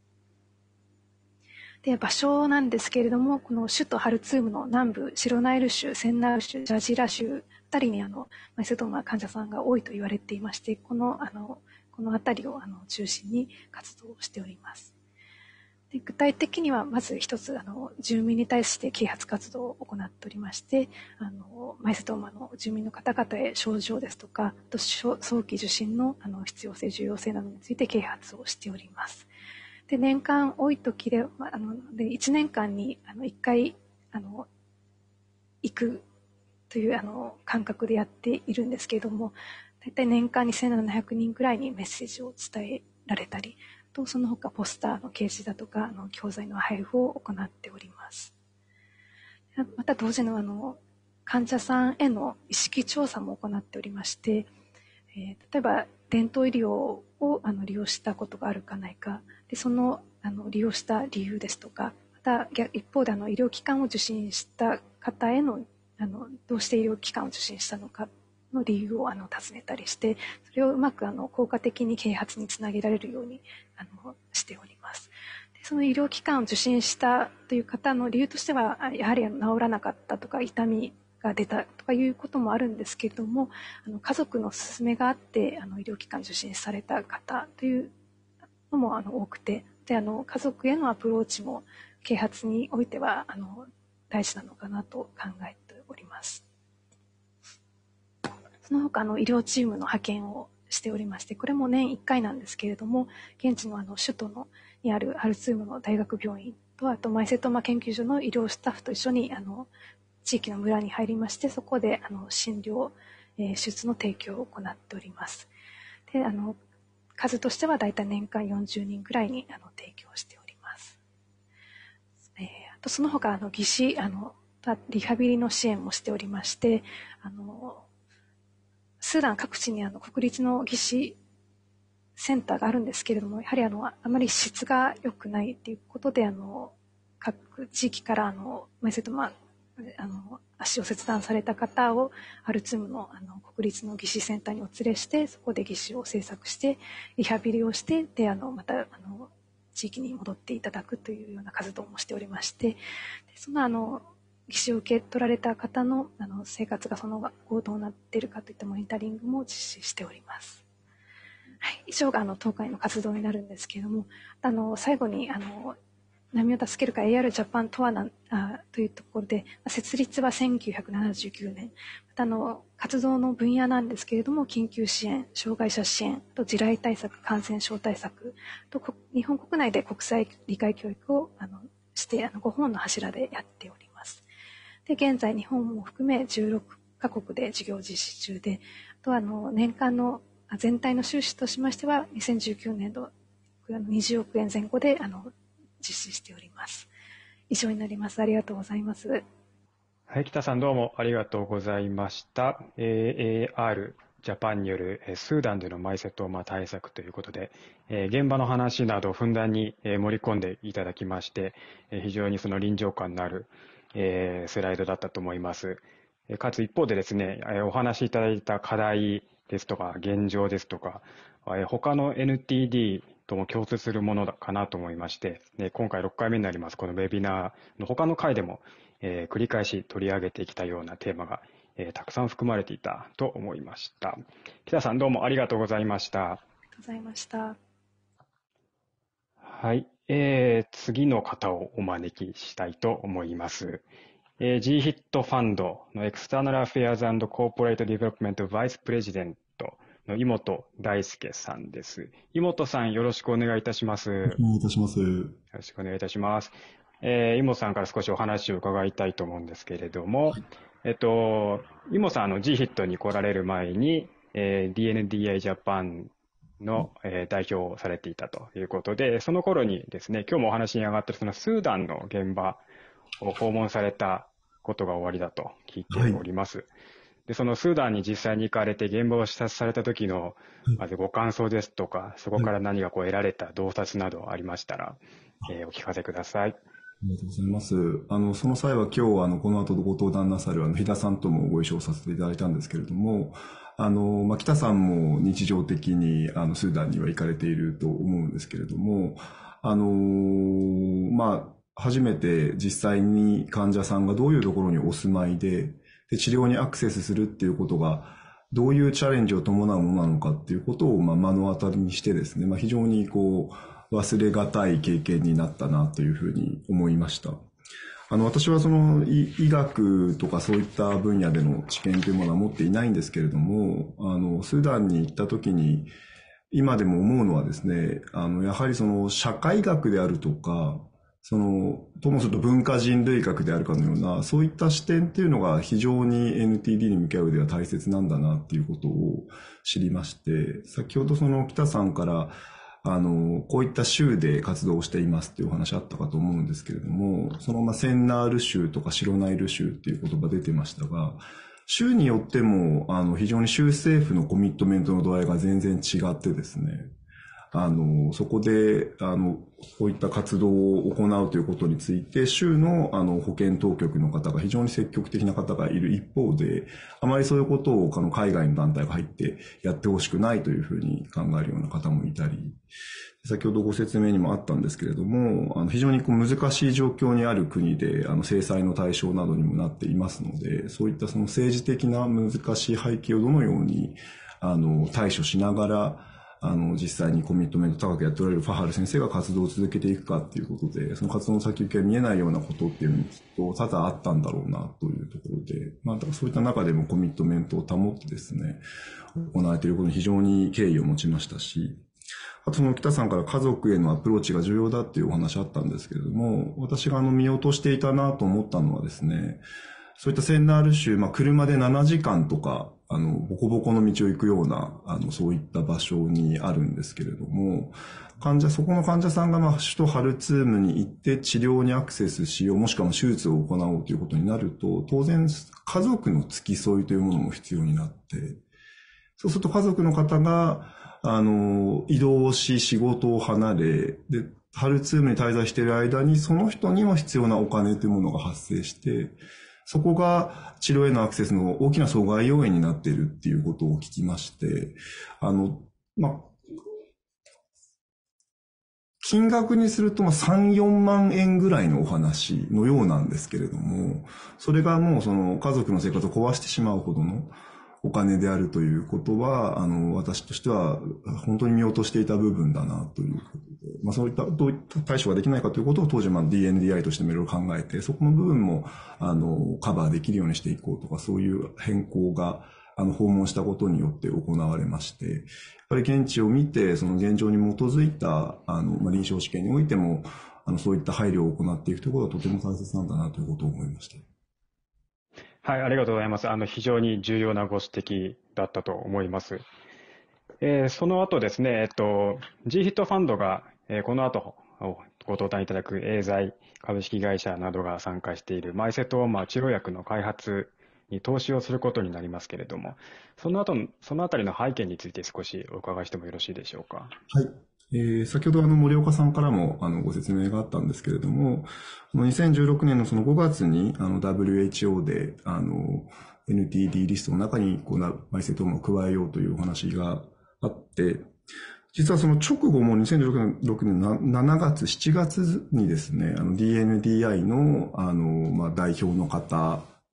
で場所なんですけれども、この首都ハルツームの南部白ナイル州、センナール州、ジャジラ州あたりにあのマイセトーマ患者さんが多いと言われていまして、このあのこのあたりをあの中心に活動をしております。で具体的にはまず一つあの住民に対して啓発活動を行っておりまして、あのマイセトーマの住民の方々へ症状ですとか、あと早期受診のあの必要性重要性などについて啓発をしております。で年間多い時であのでいちねんかんにあのいっかいあの行くというあの感覚でやっているんですけれども、だいたい年間にせんななひゃくにんくらいにメッセージを伝えられたりと、その他ポスターの掲示だとかあの教材の配布を行っております。また同時のあの患者さんへの意識調査も行っておりまして、えー、例えば伝統医療をあの利用したことがあるかないか、でそのあの利用した理由ですとか、また一方であの医療機関を受診した方へのあのどうして医療機関を受診したのかの理由をあの尋ねたりして、それをうまくあの効果的に啓発につなげられるようにあのしております。でその医療機関を受診したという方の理由としては、やはり治らなかったとか痛みが出たとかいうこともあるんですけれども、あの家族の勧めがあってあの医療機関受診された方というのもあの多くて、であの家族へのアプローチも啓発においてはあの大事なのかなと考えております。その他の医療チームの派遣をしておりまして、これも年いっかいなんですけれども、現地のあの首都のにあるハルツームの大学病院と、あとマイセトーマ研究所の医療スタッフと一緒にあの地域の村に入りまして、そこであの診療、えー、手術の提供を行っております。であの数としてはだいたい年間よんじゅうにんくらいにあの提供しております。えー、あとその他あの技師あのリハビリの支援もしておりまして、あのスーダン各地にあの国立の技師センターがあるんですけれども、やはりあのあまり質が良くないということで、あの各地域からあのマイセトーマあの足を切断された方をハルツームのあの国立の技師センターにお連れして、そこで技師を制作してリハビリをして、であのまたあの地域に戻っていただくというような活動もしておりまして、でそのあの技師を受け取られた方のあの生活がその後どうなっているかといったモニタリングも実施しております。はい、以上があの当会の活動になるんですけれども、あの最後にあの難民を助ける会 エーアール ジャパンとはなあというところで、設立はせんきゅうひゃくななじゅうきゅうねん、またあの活動の分野なんですけれども、緊急支援、障害者支援と地雷対策、感染症対策と日本国内で国際理解教育をあのしてあのごほんの柱でやっております。で現在日本も含めじゅうろくかこくで事業実施中で、あとあの年間の全体の収支としましてはにせんじゅうきゅうねんどにじゅうおくえんぜん後であの実施しております。以上になります。ありがとうございます。 はい、北さんどうもありがとうございました。エーアール ジャパンによるスーダンでのマイセトーマ対策ということで、現場の話などをふんだんに盛り込んでいただきまして、非常にその臨場感のあるスライドだったと思います。かつ一方でですね、お話しいただいた課題ですとか現状ですとか、他の エヌティーディー とも共通するものかなと思いまして、今回ろっかいめになりますこのウェビナーの他の回でも、えー、繰り返し取り上げてきたようなテーマがえー、たくさん含まれていたと思いました。北さん、どうもありがとうございました。 ありがとうございました。 はい、えー、次の方をお招きしたいと思います。えー、ジーヒット ファンドのエクスターナルアフェアーズ&コーポレートディベロップメントバイスプレジデントの井本大輔さんです。井本さん、よろしくお願いいたします。よろしくお願いいたします。よろしくお願いいたします。えー、井本さんから少しお話を伺いたいと思うんですけれども、はい、えっと、井本さん、あの ジーヒット に来られる前に、えー、ディーエヌディーアイ ジャパンの、えー、代表をされていたということで、その頃にですね、今日もお話に上がっているそのスーダンの現場を訪問されたことが終わりだと聞いております。はい、で、そのスーダンに実際に行かれて現場を視察された時の、まずご感想ですとか、そこから何がこう得られた洞察などありましたら、えー、お聞かせください。 ありがとうございます。あの、その際は今日、あの、この後ご登壇なさる、あの、飛田さんともご一緒させていただいたんですけれども、あの、まあ、北さんも日常的に、あの、スーダンには行かれていると思うんですけれども、あの、まあ、初めて実際に患者さんがどういうところにお住まいで、で、治療にアクセスするっていうことが、どういうチャレンジを伴うものなのかっていうことを、まあ、目の当たりにしてですね、まあ、非常にこう、忘れがたい経験になったなというふうに思いました。あの、私はその医学とかそういった分野での知見というものは持っていないんですけれども、あの、スーダンに行った時に、今でも思うのはですね、あの、やはりその社会学であるとか、その、ともすると文化人類学であるかのような、そういった視点っていうのが非常に エヌティーディー に向き合う上では大切なんだなっていうことを知りまして、先ほどその北さんから、あの、こういった州で活動をしていますっていうお話あったかと思うんですけれども、そのまあセンナール州とかシロナイル州っていう言葉出てましたが、州によっても、あの、非常に州政府のコミットメントの度合いが全然違ってですね、あの、そこで、あの、こういった活動を行うということについて、州の、あの、保健当局の方が非常に積極的な方がいる一方で、あまりそういうことを、あの、海外の団体が入ってやってほしくないというふうに考えるような方もいたり、先ほどご説明にもあったんですけれども、あの、非常にこう難しい状況にある国で、あの、制裁の対象などにもなっていますので、そういったその政治的な難しい背景をどのように、あの、対処しながら、あの、実際にコミットメント高くやっておられるファハル先生が活動を続けていくかっていうことで、その活動の先行きが見えないようなことっていうのにきっと多々あったんだろうなというところで、まあ、だからそういった中でもコミットメントを保ってですね、行われていることに非常に敬意を持ちましたし、あとその北さんから家族へのアプローチが重要だっていうお話あったんですけれども、私があの見落としていたなと思ったのはですね、そういったセンナール州、まあ車でななじかんとか、あの、ボコボコの道を行くような、あの、そういった場所にあるんですけれども、患者、そこの患者さんがまあ首都ハルツームに行って治療にアクセスしよう、もしくは手術を行おうということになると、当然家族の付き添いというものも必要になって、そうすると家族の方が、あの、移動し仕事を離れ、で、ハルツームに滞在している間にその人にも必要なお金というものが発生して、そこが治療へのアクセスの大きな阻害要因になっているっていうことを聞きまして、あの、まあ、金額にするとさん、よんまんえんぐらいのお話のようなんですけれども、それがもうその家族の生活を壊してしまうほどのお金であるということは、あの、私としては本当に見落としていた部分だなということで、まあそういった、どういった対処ができないかということを当時、まあ ディーエヌディーアイ としてもいろいろ考えて、そこの部分も、あの、カバーできるようにしていこうとか、そういう変更が、あの、訪問したことによって行われまして、やっぱり現地を見て、その現状に基づいた、あの、まあ臨床試験においても、あの、そういった配慮を行っていくということはとても大切なんだなということを思いました。 はい、ありがとうございます。あの、非常に重要なご指摘だったと思います。えー、その後ですね、えっと、ジーヒット ファンドが、えー、この後ご登壇いただくエーザイ株式会社などが参加しているマイセトーマ治療薬の開発に投資をすることになりますけれども、その後、そのあたりの背景について少しお伺いしてもよろしいでしょうか。 はい。えー、先ほどあの森岡さんからもあのご説明があったんですけれども、にせんじゅうろくねんのそのごがつにあの ダブリューエイチオー であの エヌティーディー リストの中にこうマイセトーマを加えようというお話があって、実はその直後もにせんじゅうろくねんのしちがつ、しちがつにですね、あの ディーエヌディーアイ のあのまあ代表の方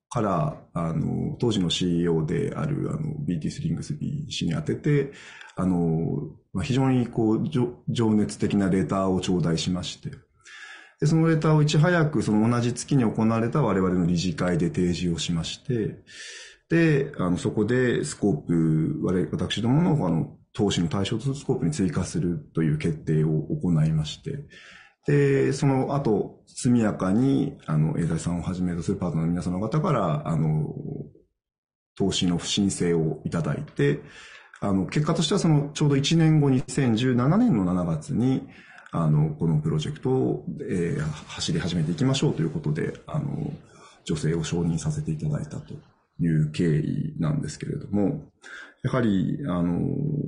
から、あの、当時の シーイーオー である、あの、ビーティー スリングスビー氏に宛てて、あの、非常にこう、情熱的なレターを頂戴しまして、で、そのレターをいち早くその同じ月に行われた我々の理事会で提示をしまして、で、あの、そこでスコープ、我々、私どものあの、投資の対象とするスコープに追加するという決定を行いまして、で、その後、速やかに、あの、エーザイさんをはじめとするパートナーの皆様の方から、あの、投資の申請をいただいて、あの、結果としてはその、ちょうどいちねんご、にせんじゅうななねんのしちがつに、あの、このプロジェクトを、えー、走り始めていきましょうということで、あの、助成を承認させていただいたという経緯なんですけれども、やはり、あの、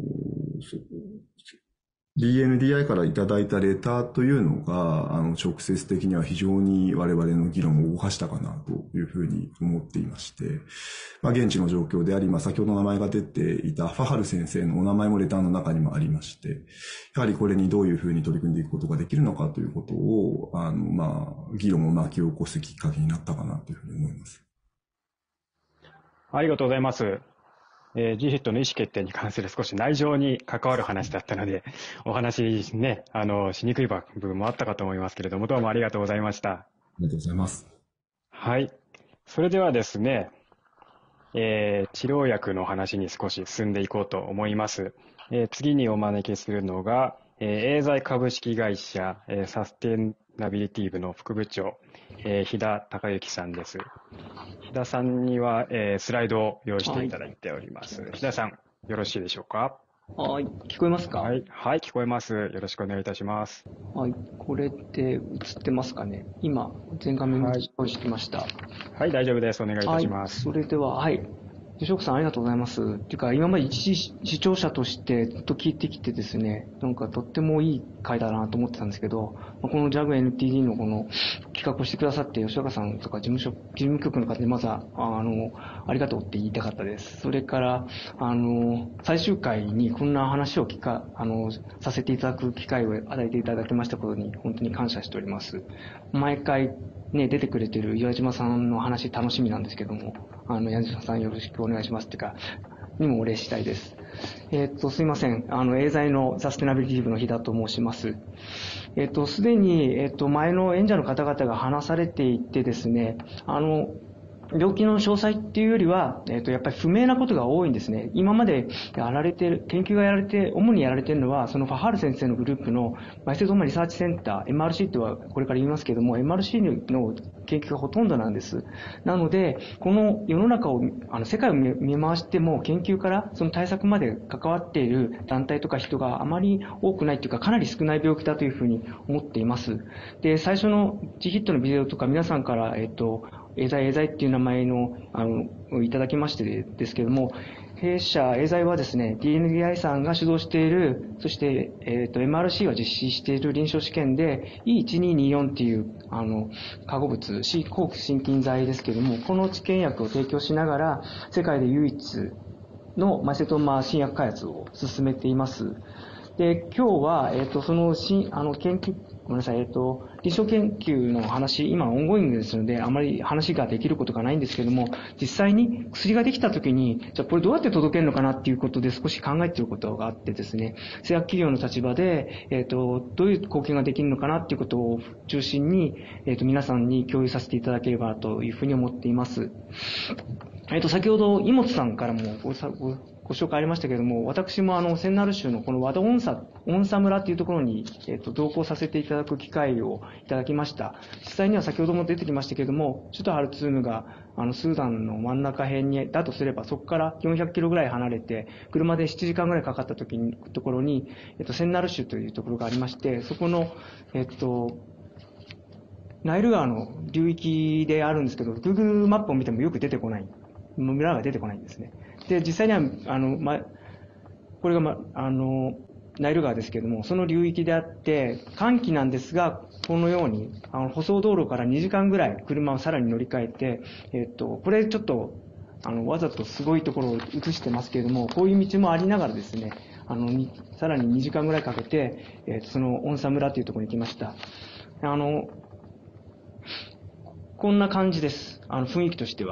ディーエヌディーアイ からいただいたレターというのが、あの、直接的には非常に我々の議論を動かしたかなというふうに思っていまして、まあ、現地の状況であり、まあ、先ほど名前が出ていたファハル先生のお名前もレターの中にもありまして、やはりこれにどういうふうに取り組んでいくことができるのかということを、あの、まあ、議論を巻き起こすきっかけになったかなというふうに思います。 ありがとうございます。えー、ジーヒットの意思決定に関する少し内情に関わる話だったので、お話ね、あの、しにくい部分もあったかと思いますけれども、どうもありがとうございました。 ありがとうございます。 はい。それではですね、えー、治療薬の話に少し進んでいこうと思います。えー、次にお招きするのが、えー、エーザイ株式会社、えー、サステナビリティ部の副部長、えー、飛田隆之さんです。飛田さんには、えー、スライドを用意していただいております。はい、飛田さん、よろしいでしょうか？ はい、聞こえますか？ はい、はい、聞こえます。よろしくお願いいたします。 はい、これって映ってますかね？今、全画面に用意してきました。はい、 はい、大丈夫です。お願いいたします。 はい、それでは、はい。吉岡さん、ありがとうございます。っていうか、今まで一視聴者としてずっと聞いてきてですね、なんかとってもいい回だなと思ってたんですけど、この ジャグエヌティーディー のこの企画をしてくださって、吉岡さんとか事務所、事務局の方にまずは、あの、ありがとうって言いたかったです。それから、あの、最終回にこんな話を聞か、あの、させていただく機会を与えていただきましたことに、本当に感謝しております。毎回、ね、出てくれてる岩島さんの話楽しみなんですけども、あの、矢島さんよろしくお願いしますっていうか、にもお礼したいです。えっと、すいません。あの、エーザイのサステナビリティ部の日田と申します。えっと、すでに、えっと、前の演者の方々が話されていてですね、あの、病気の詳細っていうよりは、えっと、やっぱり不明なことが多いんですね。今までやられてる、研究がやられて、主にやられているのは、そのファハール先生のグループのマイセドーマリサーチセンター、エムアールシー とはこれから言いますけども、エムアールシー の研究がほとんどなんです。なので、この世の中を、あの、世界を見回しても、研究からその対策まで関わっている団体とか人があまり多くないというか、かなり少ない病気だというふうに思っています。で、最初のジヒットのビデオとか皆さんから、えっと、エーザイ、エーザイっていう名前の、あの、いただきましてですけども、弊社、エーザイはですね、ディーエヌディーアイ さんが主導している、そして、えっと、エムアールシー が実施している臨床試験で、イーいちにーにーよん っていう、あの、化合物、C、抗心筋剤ですけども、この治験薬を提供しながら、世界で唯一のマイセトーマ新薬開発を進めています。で、今日は、えっと、その、新、あの、研究、ごめんなさい、えっと、臨床研究の話、今オンゴーイングですので、あまり話ができることがないんですけども、実際に薬ができたときに、じゃあこれどうやって届けるのかなっていうことで少し考えていることがあってですね、製薬企業の立場で、えっと、どういう貢献ができるのかなっていうことを中心に、えっと、皆さんに共有させていただければというふうに思っています。えっと、先ほど、井本さんからもごさ、ごご紹介ありましたけれども、私もあの、センナール州のこの和田温佐、温佐村っていうところに、えっと、同行させていただく機会をいただきました。実際には先ほども出てきましたけれども、首都ハルツームが、あの、スーダンの真ん中辺に、だとすれば、そこからよんひゃくキロぐらい離れて、車でななじかんぐらいかかった時に、ところに、えっと、センナール州というところがありまして、そこの、えっと、ナイル川の流域であるんですけど、Google マップを見てもよく出てこない。村が出てこないんですね。で、実際には、あの、ま、これが、ま、あの、ナイル川ですけれども、その流域であって、乾季なんですが、このように、あの、舗装道路からにじかんぐらい車をさらに乗り換えて、えっと、これちょっと、あの、わざとすごいところを映してますけれども、こういう道もありながらですね、あの、にさらににじかんぐらいかけて、えっと、その、温佐村というところに行きました。あの、こんな感じです。あの、雰囲気としては。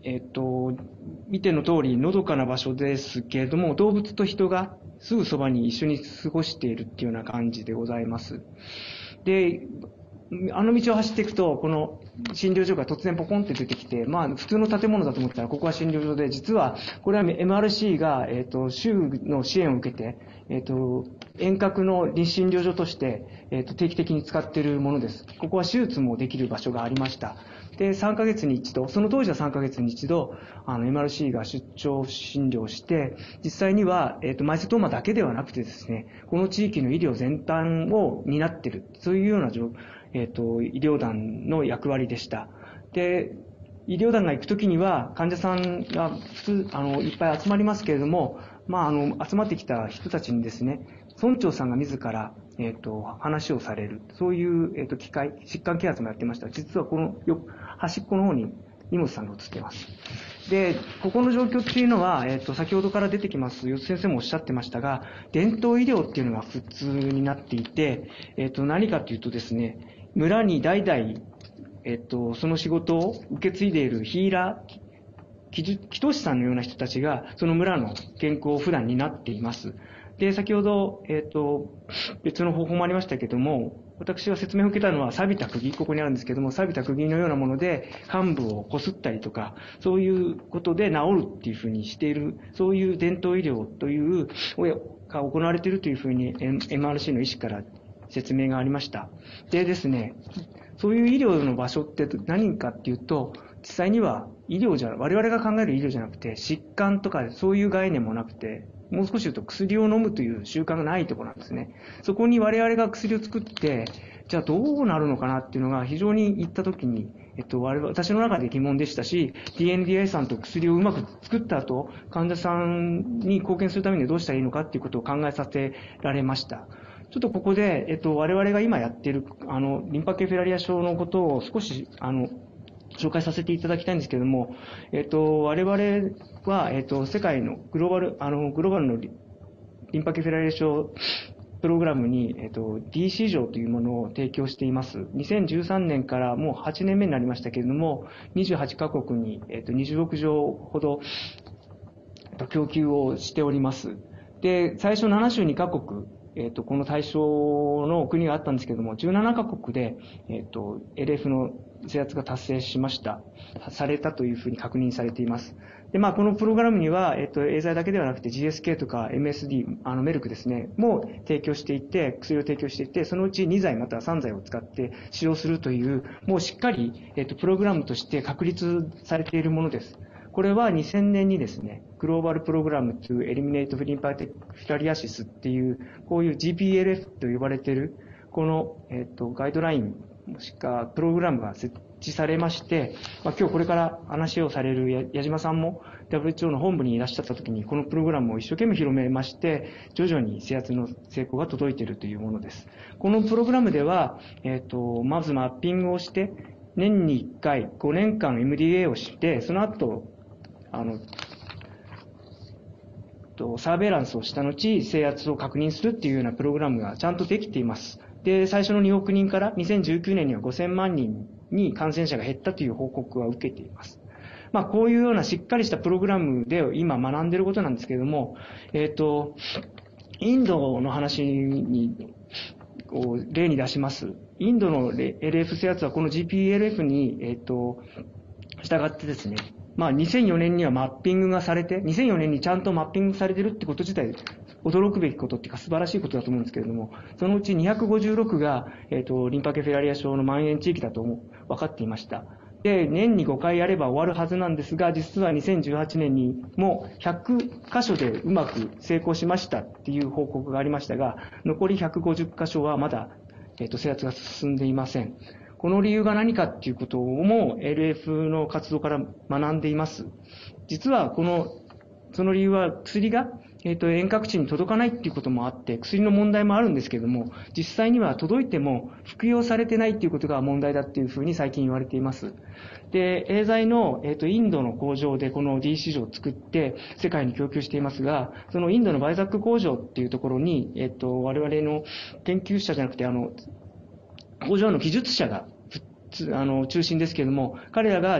えっと、見ての通り、のどかな場所ですけれども、動物と人がすぐそばに一緒に過ごしているっていうような感じでございます。で、あの道を走っていくと、この診療所が突然ポコンって出てきて、まあ、普通の建物だと思ったら、ここは診療所で、実は、これは エムアールシー が、えっと、州の支援を受けて、えっと、遠隔の臨診療所として、えっと、定期的に使っているものです。ここは手術もできる場所がありました。で、さんかげつに一度、その当時はさんかげつに一度、あの、エムアールシー が出張診療して、実際には、えっと、マイセトーマだけではなくてですね、この地域の医療全般を担っている、そういうような状況、えっと、医療団の役割でした。で、医療団が行くときには、患者さんが普通、あの、いっぱい集まりますけれども、まあ、あの、集まってきた人たちにですね、村長さんが自ら、えっと、話をされる、そういう、えっと、機会、疾患啓発もやってました。実はこのよ端っこの方に荷物さんが映っています。で、ここの状況っていうのは、えっと、先ほどから出てきます、四津先生もおっしゃってましたが、伝統医療っていうのが普通になっていて、えっと、何かというとですね、村に代々、えっと、その仕事を受け継いでいるヒーラー、祈祷師さんのような人たちが、その村の健康を普段担っています。で、先ほど、えっと、別の方法もありましたけども、私が説明を受けたのは、錆びた釘、ここにあるんですけども、錆びた釘のようなもので、患部をこすったりとか、そういうことで治るっていうふうにしている、そういう伝統医療という、が行われているというふうに、エムアールシー の医師から説明がありました。でですね、そういう医療の場所って何かっていうと、実際には医療じゃ、我々が考える医療じゃなくて、疾患とかそういう概念もなくて、もう少し言うと薬を飲むという習慣がないところなんですね。そこに我々が薬を作って、じゃあどうなるのかなっていうのが非常に言ったときに、えっと、我々、私の中で疑問でしたし、ディーエヌディーアイ さんと薬をうまく作った後、患者さんに貢献するためにはどうしたらいいのかっていうことを考えさせられました。ちょっとここで、えっと、我々が今やっている、あの、リンパ系フィラリア症のことを少し、あの、紹介させていただきたいんですけれども、えっと、我々は、えっと、世界のグローバル、あの、グローバルのリンパ系フィラリア症プログラムに、えっと、ディー 市場というものを提供しています。にせんじゅうさんねんからもうはちねんめになりましたけれども、にじゅうはちカ国に、えっと、にじゅうおくじょうほど、供給をしております。で、最初ななじゅうにカ国、えっと、この対象の国があったんですけれども、じゅうななカ国で、えっと、エルエフ の制圧が達成しました。されたというふうに確認されています。で、まあ、このプログラムには、えっと、エーザイだけではなくて ジーエスケー とか エムエスディー、あの、メルクですね、も提供していて、薬を提供していて、そのうちに剤またはさん剤を使って使用するという、もうしっかり、えっと、プログラムとして確立されているものです。これはにせんねんにですね、グローバルプログラム to Eliminate Lymphatic Filariasis っていう、こういう ジーピーエルエフ と呼ばれている、この、えっと、ガイドライン、もしくはプログラムが設置されまして、まあ、今日これから話をされる矢島さんも ダブリューエイチオー の本部にいらっしゃった時に、このプログラムを一生懸命広めまして、徐々に制圧の成功が届いているというものです。このプログラムでは、えっと、まずマッピングをして、年にいっかいごねんかん エムディーエー をして、その後、あの、サーベイランスをした後、制圧を確認するっていうようなプログラムがちゃんとできています。で、最初のにおくにんからにせんじゅうきゅうねんにはごせんまんにんに感染者が減ったという報告は受けています。まあ、こういうようなしっかりしたプログラムで今学んでいることなんですけれども、えっと、インドの話に、を例に出します。インドの エルエフ 制圧はこの ジーピーエルエフ に、えっと、従ってですね、まあ、にせんよねんにはマッピングがされて、にせんよねんにちゃんとマッピングされてるってこと自体、驚くべきことっていうか素晴らしいことだと思うんですけれども、そのうちにひゃくごじゅうろくが、えっと、リンパ系フィラリア症の蔓延地域だと思う、分かっていました。で、年にごかいやれば終わるはずなんですが、実はにせんじゅうはちねんにもひゃくかしょでうまく成功しましたっていう報告がありましたが、残りひゃくごじゅっかしょはまだ、えっと、制圧が進んでいません。この理由が何かっていうことも エルエフ の活動から学んでいます。実はこの、その理由は薬が、えっと、遠隔地に届かないっていうこともあって、薬の問題もあるんですけれども、実際には届いても服用されてないっていうことが問題だっていうふうに最近言われています。で、エーザイの、えっと、インドの工場でこの D 市場を作って世界に供給していますが、そのインドのバイザック工場っていうところに、えっと、我々の研究者じゃなくて、あの、工場の技術者があの中心ですけれども、彼らが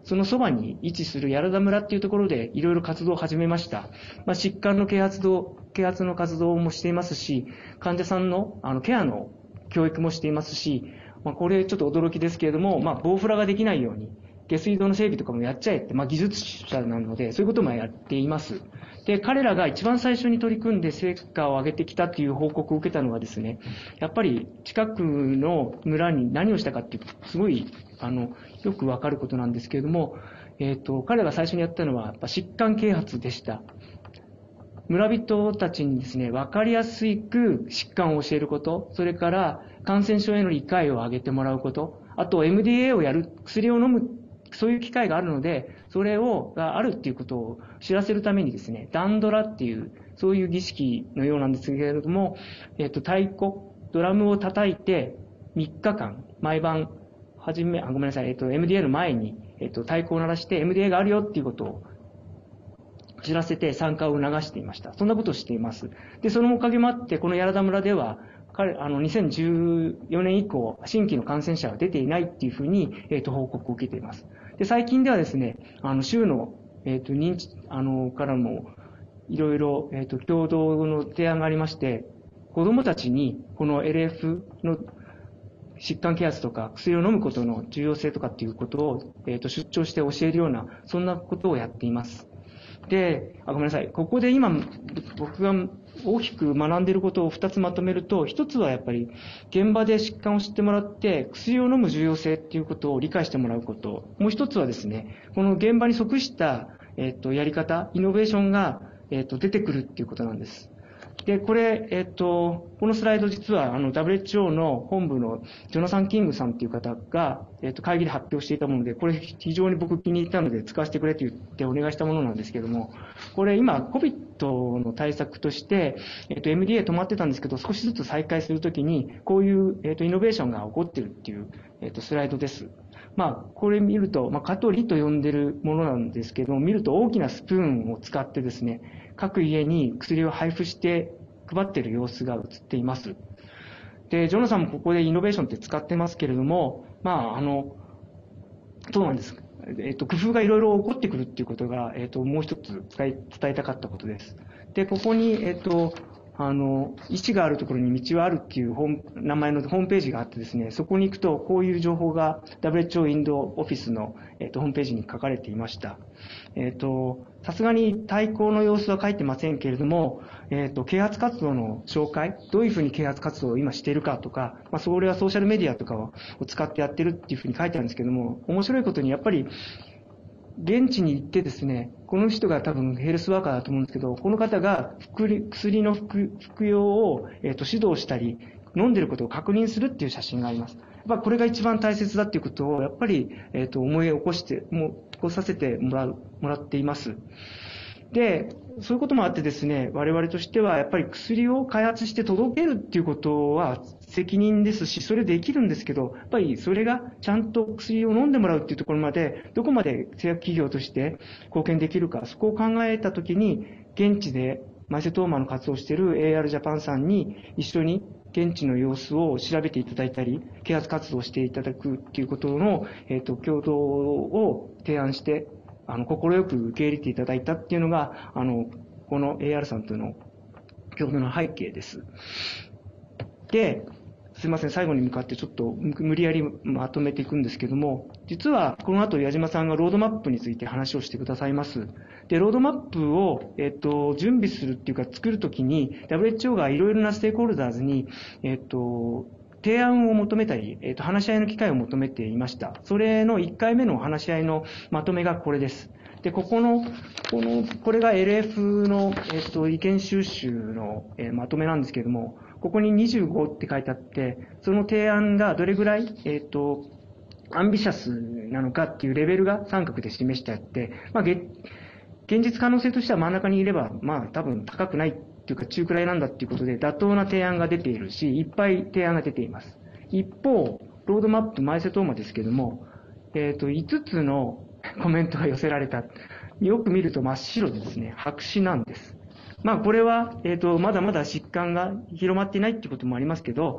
そのそばに位置する柳田村っていうところでいろいろ活動を始めました。まあ、疾患の啓発動、啓発の活動もしていますし、患者さんのあのケアの教育もしていますし、まあ、これちょっと驚きですけれども、まあ、ボウフラができないように、下水道の整備とかもやっちゃえって、まあ、技術者なので、そういうこともやっています。で、彼らが一番最初に取り組んで成果を上げてきたっていう報告を受けたのがですね、やっぱり近くの村に何をしたかっていう、すごい、あの、よくわかることなんですけれども、えっと、彼らが最初にやったのは、やっぱ疾患啓発でした。村人たちにですね、わかりやすく疾患を教えること、それから感染症への理解を上げてもらうこと、あと エムディーエー をやる、薬を飲む、そういう機会があるので、それを、があるっていうことを知らせるためにですね、ダンドラっていう、そういう儀式のようなんですけれども、えっと、太鼓、ドラムを叩いてみっかかん、毎晩、はじめ、あ、ごめんなさい、えっと、エムディーエー の前に、えっと、太鼓を鳴らして エムディーエー があるよっていうことを知らせて参加を促していました。そんなことをしています。で、そのおかげもあって、この柳田村では、彼、あの、にせんじゅうよねん以降、新規の感染者が出ていないっていうふうに、えっと、報告を受けています。で、最近ではですね、あの、州の、えっと、認知、あの、からも、いろいろ、えっと、共同の提案がありまして、子供たちに、この エルエフ の疾患啓発とか薬を飲むことの重要性とかっていうことを、えっと、出張して教えるような、そんなことをやっています。で、あ、ごめんなさい。ここで今、僕が大きく学んでいることをふたつまとめると、ひとつはやっぱり現場で疾患を知ってもらって薬を飲む重要性っていうことを理解してもらうこと。もうひとつはですね、この現場に即した、えっと、やり方、イノベーションが、えっと、出てくるっていうことなんです。で、これ、えっと、このスライド実は、あの、ダブリューエイチオー の本部のジョナサン・キングさんっていう方が、えっと、会議で発表していたもので、これ非常に僕気に入ったので使わせてくれと言ってお願いしたものなんですけども、これ今、コビッド の対策として、えっと、エムディーエー 止まってたんですけど、少しずつ再開するときに、こういう、えっと、イノベーションが起こってるっていう、えっと、スライドです。まあ、これ見ると、まあ、カトリと呼んでるものなんですけども、見ると大きなスプーンを使ってですね、各家に薬を配布して配っている様子が映っています。で、ジョナさんもここでイノベーションって使ってますけれども、まあ、あの、そうなんです。えっと、工夫がいろいろ起こってくるっていうことが、えっと、もう一つ伝え、伝えたかったことです。で、ここに、えっと、あの、石があるところに道はあるっていう本名前のホームページがあってですね、そこに行くとこういう情報が ダブリューエイチオー インドオフィスの、えっと、ホームページに書かれていました。えっと、さすがに対抗の様子は書いてませんけれども、えっと、啓発活動の紹介、どういうふうに啓発活動を今しているかとか、まあ、それはソーシャルメディアとかを使ってやってるっていうふうに書いてあるんですけども、面白いことにやっぱり現地に行ってですね、この人が多分ヘルスワーカーだと思うんですけど、この方が薬の服用を、えー、と指導したり、飲んでることを確認するっていう写真があります。やっぱこれが一番大切だっていうことを、やっぱり、えー、と思い起こして、もう起こさせてもらう、もらっています。で、そういうこともあってですね、我々としてはやっぱり薬を開発して届けるっていうことは責任ですし、それできるんですけど、やっぱりそれがちゃんと薬を飲んでもらうっていうところまで、どこまで製薬企業として貢献できるか、そこを考えたときに、現地でマイセトーマの活動をしている エーアール ジャパンさんに一緒に現地の様子を調べていただいたり、啓発活動をしていただくっていうことの、えっと、共同を提案して、あの、快く受け入れていただいたっていうのが、あの、この エーアール さんとの共同の背景です。で、すいません、最後に向かってちょっと無理やりまとめていくんですけども、実はこの後矢島さんがロードマップについて話をしてくださいます。で、ロードマップを、えっと、準備するっていうか作るときに ダブリューエイチオー がいろいろなステークホルダーズに、えっと、提案を求めたり、えっと、話し合いの機会を求めていました。それのいっかいめの話し合いのまとめがこれです。で、ここの、この、これが エルエフ の、えっと、意見収集の、えー、まとめなんですけれども、ここににじゅうごって書いてあって、その提案がどれぐらい、えっと、アンビシャスなのかっていうレベルが三角で示してあって、まあ、現実可能性としては真ん中にいれば、まあ、多分高くないっていうか中くらいなんだっていうことで、妥当な提案が出ているし、いっぱい提案が出ています。一方、ロードマップマイセトーマですけども、えっと、いつつのコメントが寄せられた。よく見ると真っ白でですね、白紙なんです。まあこれは、えっと、まだまだ疾患が広まっていないっていうこともありますけど、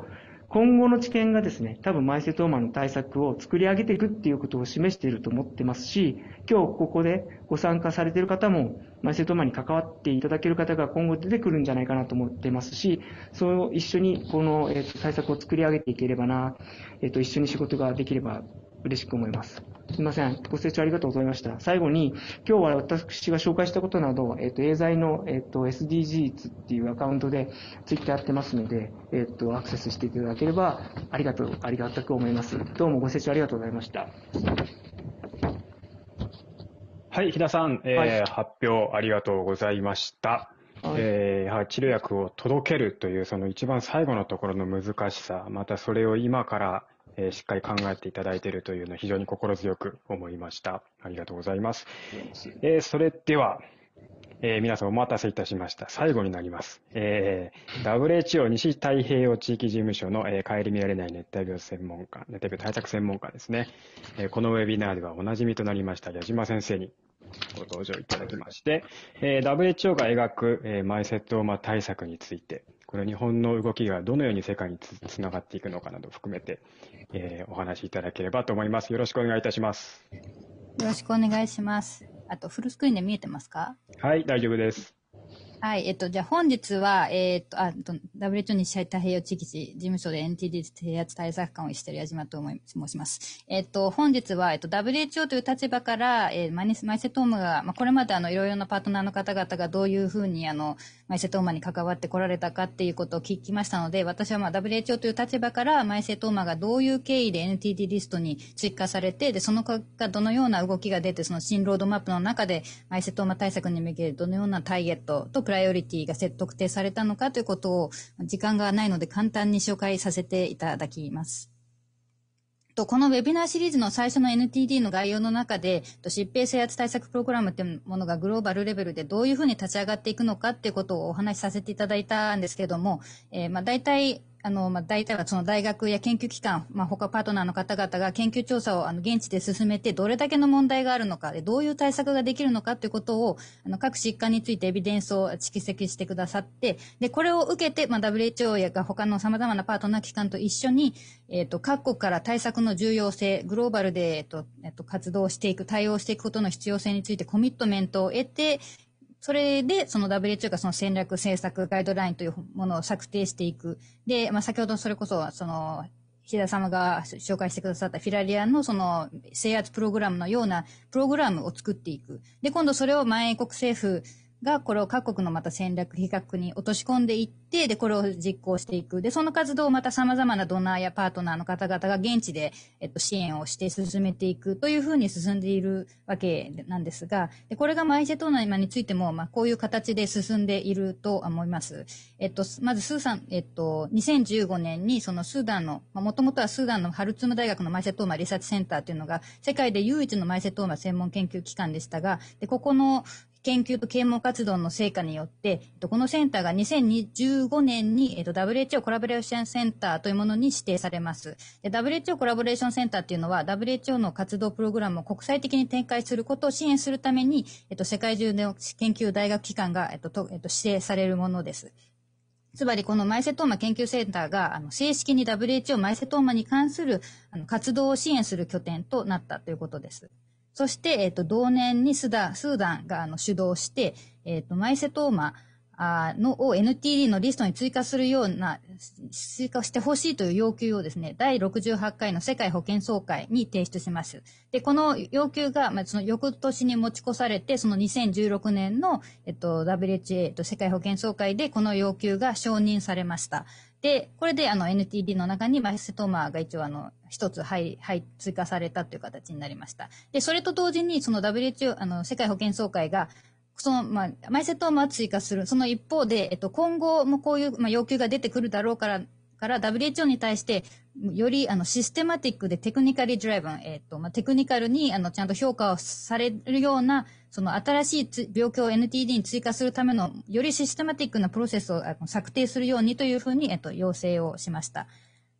今後の知見がですね、多分マイセトーマの対策を作り上げていくっていうことを示していると思ってますし、今日ここでご参加されている方も、マイセトーマに関わっていただける方が今後出てくるんじゃないかなと思ってますし、それを一緒にこの、えー、と対策を作り上げていければな、えー、と一緒に仕事ができれば嬉しく思います。すみません。ご清聴ありがとうございました。最後に、今日は私が紹介したことなど、えっ、ー、と、エーザイの、えっ、ー、と、エスディージーズ っていうアカウントでツイッターやってますので、えっ、ー、と、アクセスしていただければ、ありがとう、ありがたく思います。どうもご清聴ありがとうございました。 はい、日田さん、えーはい、発表ありがとうございました。はいえー、治療薬を届けるというその一番最後のところの難しさ、またそれを今からえー、しっかり考えていただいているというのは非常に心強く思いました。ありがとうございます。えー、それでは、えー、皆さんお待たせいたしました。最後になります。えー、ダブリューエイチオー 西太平洋地域事務所の、えー、顧みられない熱帯病専門家、熱帯病対策専門家ですね。えー、このウェビナーではおなじみとなりました矢島先生にご登場いただきまして、えー、ダブリューエイチオー が描く、えー、マイセトーマ対策について、これ日本の動きがどのように世界に つ, つながっていくのかなど含めて、えー、お話しいただければと思います。よろしくお願いいたします。 よろしくお願いします。あとフルスクリーンで見えてますか？ はい、大丈夫です。 はい、えっと、じゃあ本日は、えー、っと、あ、ダブリューエイチオー 西太平洋地域事務所で エヌティーディー 啓発対策官をしている矢島と申します。えっと、本日は、えっと、ダブリューエイチオー という立場から、えー、マイマイセトーマが、まあ、これまであの、いろいろなパートナーの方々がどういうふうにあの、マイセトーマに関わってこられたかっていうことを聞きましたので、私はまあ ダブリューエイチオー という立場から、マイセトーマがどういう経緯で エヌティーディー リストに追加されて、で、その結果どのような動きが出て、その新ロードマップの中で、マイセトーマ対策に向けてどのようなターゲットとプライオリティが特定されたのかということを、時間がないので簡単に紹介させていただきます。とこのウェビナーシリーズの最初の エヌティーディー の概要の中で、疾病制圧対策プログラムというものがグローバルレベルでどういうふうに立ち上がっていくのかっていうことをお話しさせていただいたんですけれども、えー、まあ大体あの、まあ、大体はその大学や研究機関、まあ、他パートナーの方々が研究調査をあの現地で進めて、どれだけの問題があるのか、でどういう対策ができるのかということを、あの、各疾患についてエビデンスを蓄積してくださって、で、これを受けて、まあ、ダブリューエイチオー や他の様々なパートナー機関と一緒に、えっと、各国から対策の重要性、グローバルで、えっと、えっと、活動していく、対応していくことの必要性についてコミットメントを得て、それで、その ダブリューエイチオー がその戦略、政策、ガイドラインというものを策定していく。で、まあ、先ほどそれこそ、その、日田様が紹介してくださったフィラリアンのその制圧プログラムのようなプログラムを作っていく。で、今度それを万英国政府がこれを各国のまた戦略比較に落とし込んでいって、で、これを実行していく。で、その活動をまた様々なドナーやパートナーの方々が現地で、えっと、支援をして進めていくというふうに進んでいるわけなんですが、でこれがマイセトーマについても、まあ、こういう形で進んでいると思います。えっと、まずスーさん、えっと、にせんじゅうごねんにそのスーダンの、まあ、もともとはスーダンのハルツーム大学のマイセトーマリサーチセンターというのが、世界で唯一のマイセトーマ専門研究機関でしたが、で、ここの研究と啓蒙活動の成果によって、このセンターがにせんじゅうごねんに ダブリューエイチオー コラボレーションセンターというものに指定されます。ダブリューエイチオー コラボレーションセンターというのは ダブリューエイチオー の活動プログラムを国際的に展開することを支援するために、世界中の研究大学機関が指定されるものです。つまりこのマイセトーマ研究センターがあの正式に ダブリューエイチオー マイセトーマに関するあの活動を支援する拠点となったということです。そして、えっと、同年にスダ、スーダンがあの主導して、えっと、マイセトーマのを エヌティーディー のリストに追加するような、追加してほしいという要求をですね、だいろくじゅうはちかいの世界保健総会に提出します。で、この要求が、まあ、その翌年に持ち越されて、そのにせんじゅうろくねんの、えっと、ダブリューエイチオー、世界保健総会でこの要求が承認されました。で、これであの エヌティーディー の中にマイセトーマが一応あの一つはいはい追加されたという形になりました。で、それと同時にその ダブリューエイチオー あの世界保健総会がそのまあマイセトーマを追加するその一方でえっと今後もこういうまあ要求が出てくるだろうからから ダブリューエイチオー に対してよりあのシステマティックでテクニカリドライブン、えっとまあテクニカルにあのちゃんと評価をされるようなその新しい病気を エヌティーディー に追加するためのよりシステマティックなプロセスを策定するようにというふうに、えっと、要請をしました。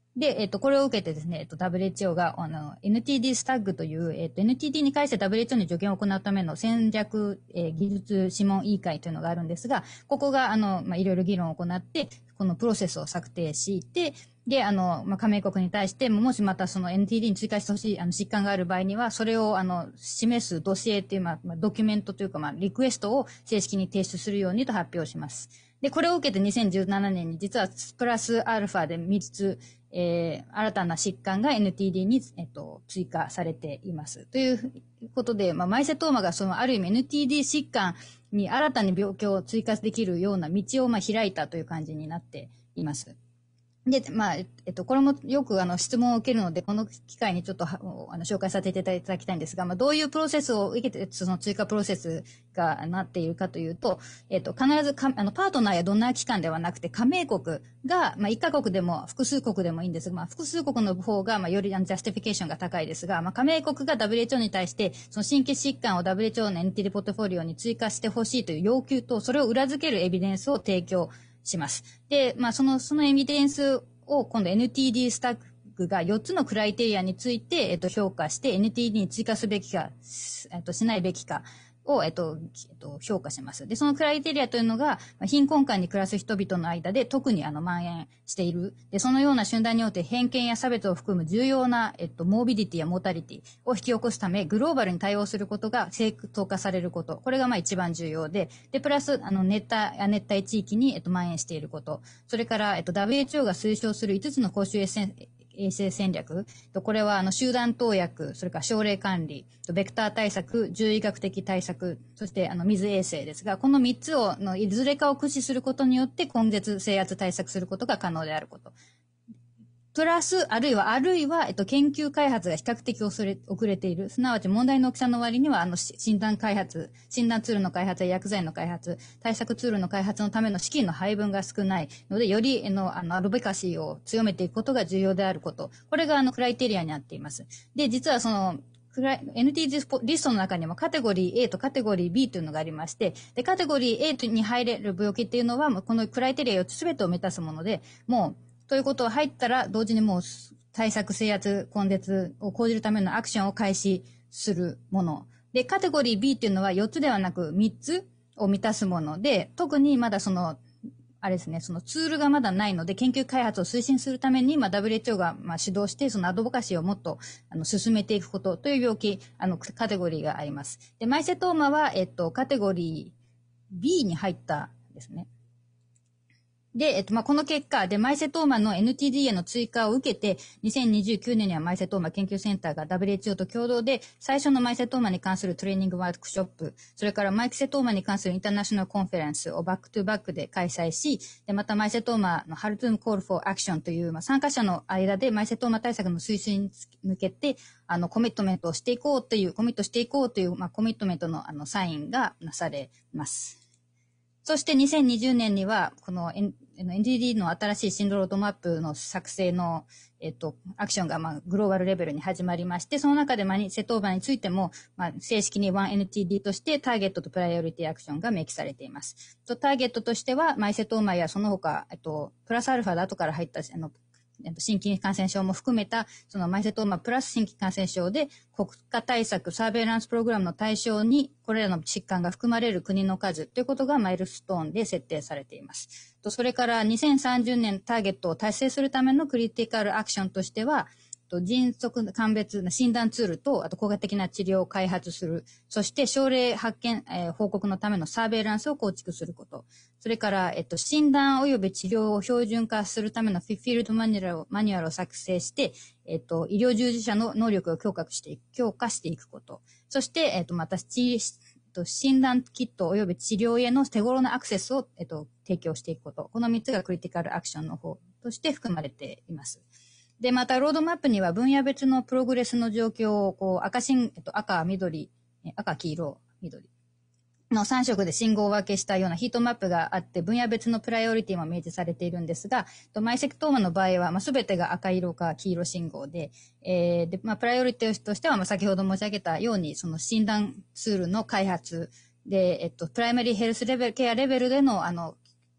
で、えっと、これを受けてですね、えっと、ダブリューエイチオー が、あの、エヌティーディー スタッグという、えっと、エヌティーディー に関して ダブリューエイチオー に助言を行うための戦略、えー、技術諮問委員会というのがあるんですが、ここが、あの、まあ、いろいろ議論を行って、このプロセスを策定して、で、あの、まあ、加盟国に対して、もしまたその エヌティーディー に追加してほしい、あの、疾患がある場合には、それを、あの、示すドシエっていう、まあ、ドキュメントというか、まあ、リクエストを正式に提出するようにと発表します。で、これを受けてにせんじゅうななねんに実はプラスアルファでみっつ、えー、新たな疾患が エヌティーディー に、えっと、追加されています。ということで、まあ、マイセトーマがそのある意味 エヌティーディー 疾患に新たに病気を追加できるような道をまあ開いたという感じになっています。で、まあ、えっと、これもよくあの質問を受けるので、この機会にちょっとあの紹介させていただきたいんですが、まあ、どういうプロセスを受けて、その追加プロセスがなっているかというと、えっと、必ずか、あの、パートナーやドナー機関ではなくて、加盟国が、まあ、いっカ国でも複数国でもいいんですが、まあ、複数国の方が、まあ、よりジャスティフィケーションが高いですが、まあ、加盟国が ダブリューエイチオー に対して、その新規疾患を ダブリューエイチオー の エヌティーディー ポートフォリオに追加してほしいという要求と、それを裏付けるエビデンスを提供します。で、まあ、その、そのエビデンスを今度 エヌティーディー スタッグがよっつのクライテリアについて、えっと、評価して エヌティーディー に追加すべきか、えっと、しないべきかを、えっと、えっと、評価します。で、そのクライテリアというのが、貧困間に暮らす人々の間で特にあの、蔓延している。で、そのような集団によって偏見や差別を含む重要な、えっと、モービディティやモータリティを引き起こすため、グローバルに対応することが正当化されること。これがまあ一番重要で、で、プラス、あの、熱帯、熱帯地域に、えっと、蔓延していること。それから、えっと、ダブリューエイチオー が推奨するいつつの公衆衛生衛生戦略。これは、あの、集団投薬、それから症例管理、ベクター対策、獣医学的対策、そして、あの、水衛生ですが、このみっつを、の、いずれかを駆使することによって、根絶制圧対策することが可能であること。プラス、あるいは、あるいは、えっと、研究開発が比較的遅れ、遅れている。すなわち問題の大きさの割には、あの、診断開発、診断ツールの開発や薬剤の開発、対策ツールの開発のための資金の配分が少ないので、より、の、あの、アドボカシーを強めていくことが重要であること。これが、あの、クライテリアになっています。で、実はその、エヌティーディー リストの中にもカテゴリー A とカテゴリー B というのがありまして、で、カテゴリー A に入れる病気っていうのは、このクライテリアよっつすべてを満たすもので、もう、ということは入ったら、同時にもう、対策、制圧、根絶を講じるためのアクションを開始するもの。で、カテゴリー B っていうのはよっつではなくみっつを満たすもので、特にまだその、あれですね、そのツールがまだないので、研究開発を推進するために、まあ、ダブリューエイチオー が、まあ、主導して、そのアドボカシーをもっと、あの、進めていくことという病気、あの、カテゴリーがあります。で、マイセトーマは、えっと、カテゴリー B に入ったですね。で、えっと、まあ、この結果、で、マイセトーマの エヌティーディー への追加を受けて、にせんにじゅうきゅうねんにはマイセトーマ研究センターが ダブリューエイチオー と共同で、最初のマイセトーマに関するトレーニングワークショップ、それからマイセトーマに関するインターナショナルコンフェレンスをバックトゥバックで開催し、で、またマイセトーマのハルトゥームコールフォーアクションという、まあ、参加者の間でマイセトーマ対策の推進に向けて、あの、コミットメントをしていこうという、コミットしていこうという、まあ、コミットメントの、あの、サインがなされます。そしてにせんにじゅうねんには、この エヌティーディー の新しい進路ロードマップの作成の、えっと、アクションが、まあ、グローバルレベルに始まりまして、その中でマイセトーマについても、まあ、正式に ワンエヌティーディー としてターゲットとプライオリティアクションが明記されています。とターゲットとしては、マイセトーマやその他、えっと、プラスアルファで後から入った、あの、新規感染症も含めた、そのマイセトーマプラス新規感染症で国家対策サーベイランスプログラムの対象にこれらの疾患が含まれる国の数ということがマイルストーンで設定されています。とそれからにせんさんじゅうねんターゲットを達成するためのクリティカルアクションとしては、迅速鑑別な診断ツールと、あと効果的な治療を開発する。そして症例発見、えー、報告のためのサーベイランスを構築すること。それから、えっと、診断及び治療を標準化するためのフィールドマニュアルを、マニュアルを作成して、えっと、医療従事者の能力を強化していく、強化していくこと。そして、えっと、また、診断キット及び治療への手頃なアクセスを、えっと、提供していくこと。このみっつがクリティカルアクションの方として含まれています。で、また、ロードマップには分野別のプログレスの状況を、こう、赤信、えっと、赤、緑、赤、黄色、緑のさん色で信号を分けしたようなヒートマップがあって、分野別のプライオリティも明示されているんですが、マイセクトーマの場合は、まあ、全てが赤色か黄色信号で、えー、で、まあ、プライオリティとしては、まあ、先ほど申し上げたように、その診断ツールの開発で、えっと、プライマリーヘルスレベル、ケアレベルでの、あの、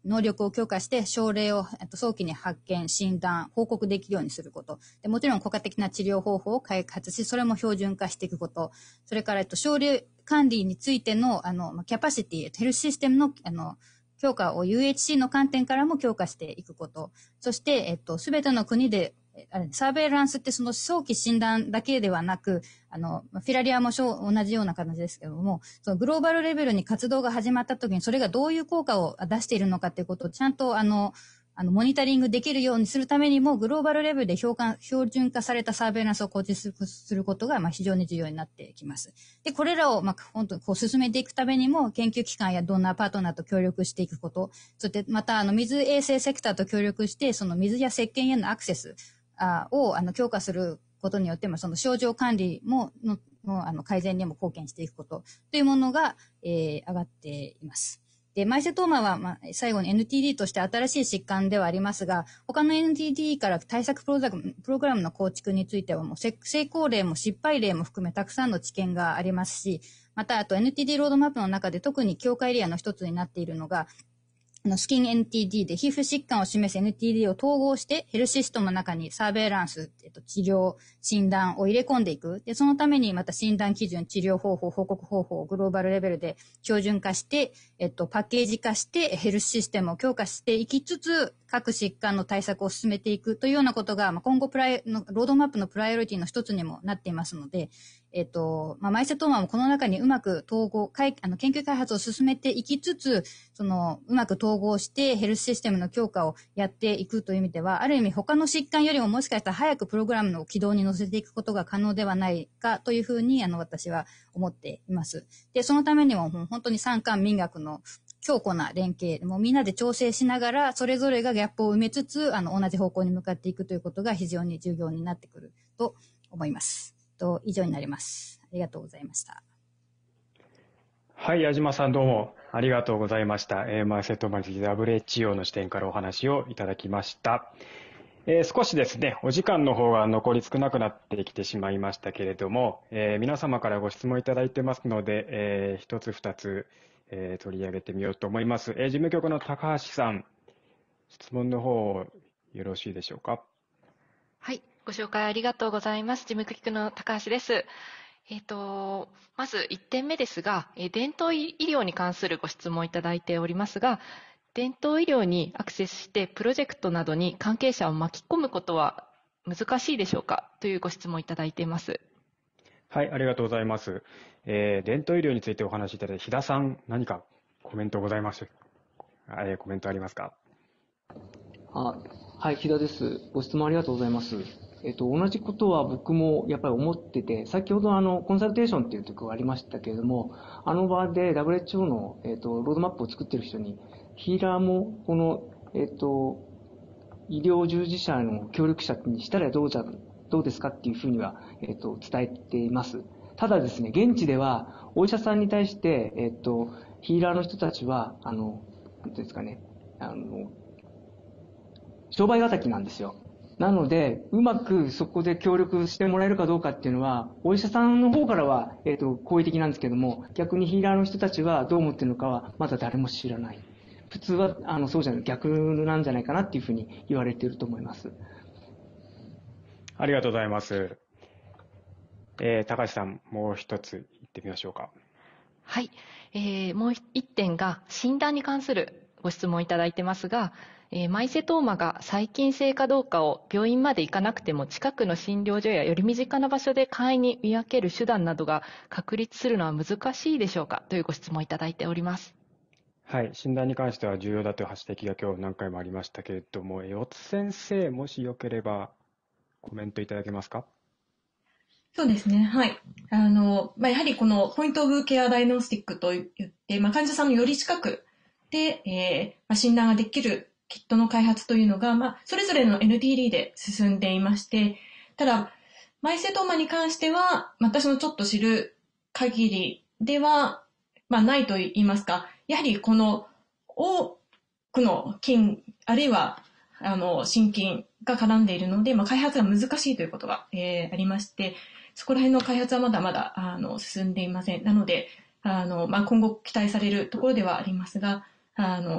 能力を強化して症例を早期に発見、診断、報告できるようにすること。でもちろん効果的な治療方法を開発し、それも標準化していくこと。それから、えっと、症例管理についての、あの、キャパシティ、ヘルスシステムの、あの、強化を ユーエイチシー の観点からも強化していくこと。そして、えっと、すべての国で、サーベイランスってその早期診断だけではなく、あの、フィラリアも同じような形ですけれども、そのグローバルレベルに活動が始まった時にそれがどういう効果を出しているのかということをちゃんとあの、あの、モニタリングできるようにするためにも、グローバルレベルで標準標準化されたサーベイランスを構築することが、まあ、非常に重要になってきます。で、これらを、まあ、本当にこう進めていくためにも、研究機関やドナーパートナーと協力していくこと、そしてまた、あの、水衛生セクターと協力して、その水や石鹸へのアクセスあを、あの、強化することによって、まあ、その症状管理も、の、の、あの、改善にも貢献していくことというものが、えー、上がっています。で、マイセトーマは、まあ、最後に エヌティーディー として新しい疾患ではありますが、他の エヌティーディー から対策プログラムの構築についてはもう成功例も失敗例も含めたくさんの知見がありますし、また、あと エヌティーディー ロードマップの中で特に強化エリアの一つになっているのが、あのスキン エヌティーディー で皮膚疾患を示す エヌティーディー を統合してヘルシステムの中にサーベイランス、えっと、治療、診断を入れ込んでいく。で、そのためにまた診断基準、治療方法、報告方法をグローバルレベルで標準化して、えっと、パッケージ化してヘルスシステムを強化していきつつ、各疾患の対策を進めていくというようなことが、まあ、今後プライのロードマップのプライオリティの一つにもなっていますので、えっと、まあ、マイセトーマもこの中にうまく統合、あの、研究開発を進めていきつつ、その、うまく統合してヘルスシステムの強化をやっていくという意味では、ある意味他の疾患よりももしかしたら早くプログラムの軌道に乗せていくことが可能ではないかというふうに、あの、私は思っています。で、そのためにも、本当に産官民学の強固な連携、もうみんなで調整しながら、それぞれがギャップを埋めつつ、あの、同じ方向に向かっていくということが非常に重要になってくると思います。と、以上になります。ありがとうございました。 はい、矢島さんどうもありがとうございました。えー、マイセトーマについて ダブリューエイチオー の視点からお話をいただきました。えー、少しですね、お時間の方が残り少なくなってきてしまいましたけれども、えー、皆様からご質問いただいてますので、えー、一つ二つ、えー、取り上げてみようと思います。えー、事務局の高橋さん、質問の方よろしいでしょうか。 はい、ご紹介ありがとうございます。事務局の高橋です。えっと、まずいってんめですが、伝統医療に関するご質問いただいておりますが、伝統医療にアクセスしてプロジェクトなどに関係者を巻き込むことは難しいでしょうかというご質問いただいています。 はい、ありがとうございます。えー、伝統医療についてお話しいただいた飛田さん、何かコメントございます、えー、コメントありますか。 あ、はい、飛田です。ご質問ありがとうございます。えっと、同じことは僕もやっぱり思ってて、先ほどあの、コンサルテーションっていうところがありましたけれども、あの場で ダブリューエイチオー の、えっと、ロードマップを作ってる人に、ヒーラーもこの、えっと、医療従事者の協力者にしたらどうじゃ、どうですかっていうふうには、えっと、伝えています。ただですね、現地では、お医者さんに対して、えっと、ヒーラーの人たちは、あの、なんていうんですかね、あの、商売敵なんですよ。なので、うまくそこで協力してもらえるかどうかっていうのは、お医者さんの方からは、えっと、好意的なんですけども、逆にヒーラーの人たちはどう思ってるのかは、まだ誰も知らない。普通は、あの、そうじゃない、逆なんじゃないかなっていうふうに言われていると思います。 ありがとうございます。えー、高橋さん、もう一つ言ってみましょうか。 はい。えー、もう一点が、診断に関するご質問いただいてますが、えー、マイセトーマが細菌性かどうかを病院まで行かなくても近くの診療所やより身近な場所で簡易に見分ける手段などが確立するのは難しいでしょうかというご質問いただいております。 はい、診断に関しては重要だという指摘が今日何回もありましたけれども、四津先生、もしよければコメントいただけますか。 そうですね。はい。あの、まあ、やはりこのポイントオブケアダイノスティックといって、まあ、患者さんのより近くで、えーまあ、診断ができるキットの開発というのが、まあ、それぞれの エヌティーディー で進んでいまして、ただ、マイセトーマに関しては、私のちょっと知る限りでは、まあ、ないと言いますか、やはりこの多くの菌、あるいは、あの、心筋が絡んでいるので、まあ、開発が難しいということが、えー、ありまして、そこら辺の開発はまだまだ、あの、進んでいません。なので、あの、まあ、今後期待されるところではありますが、あの、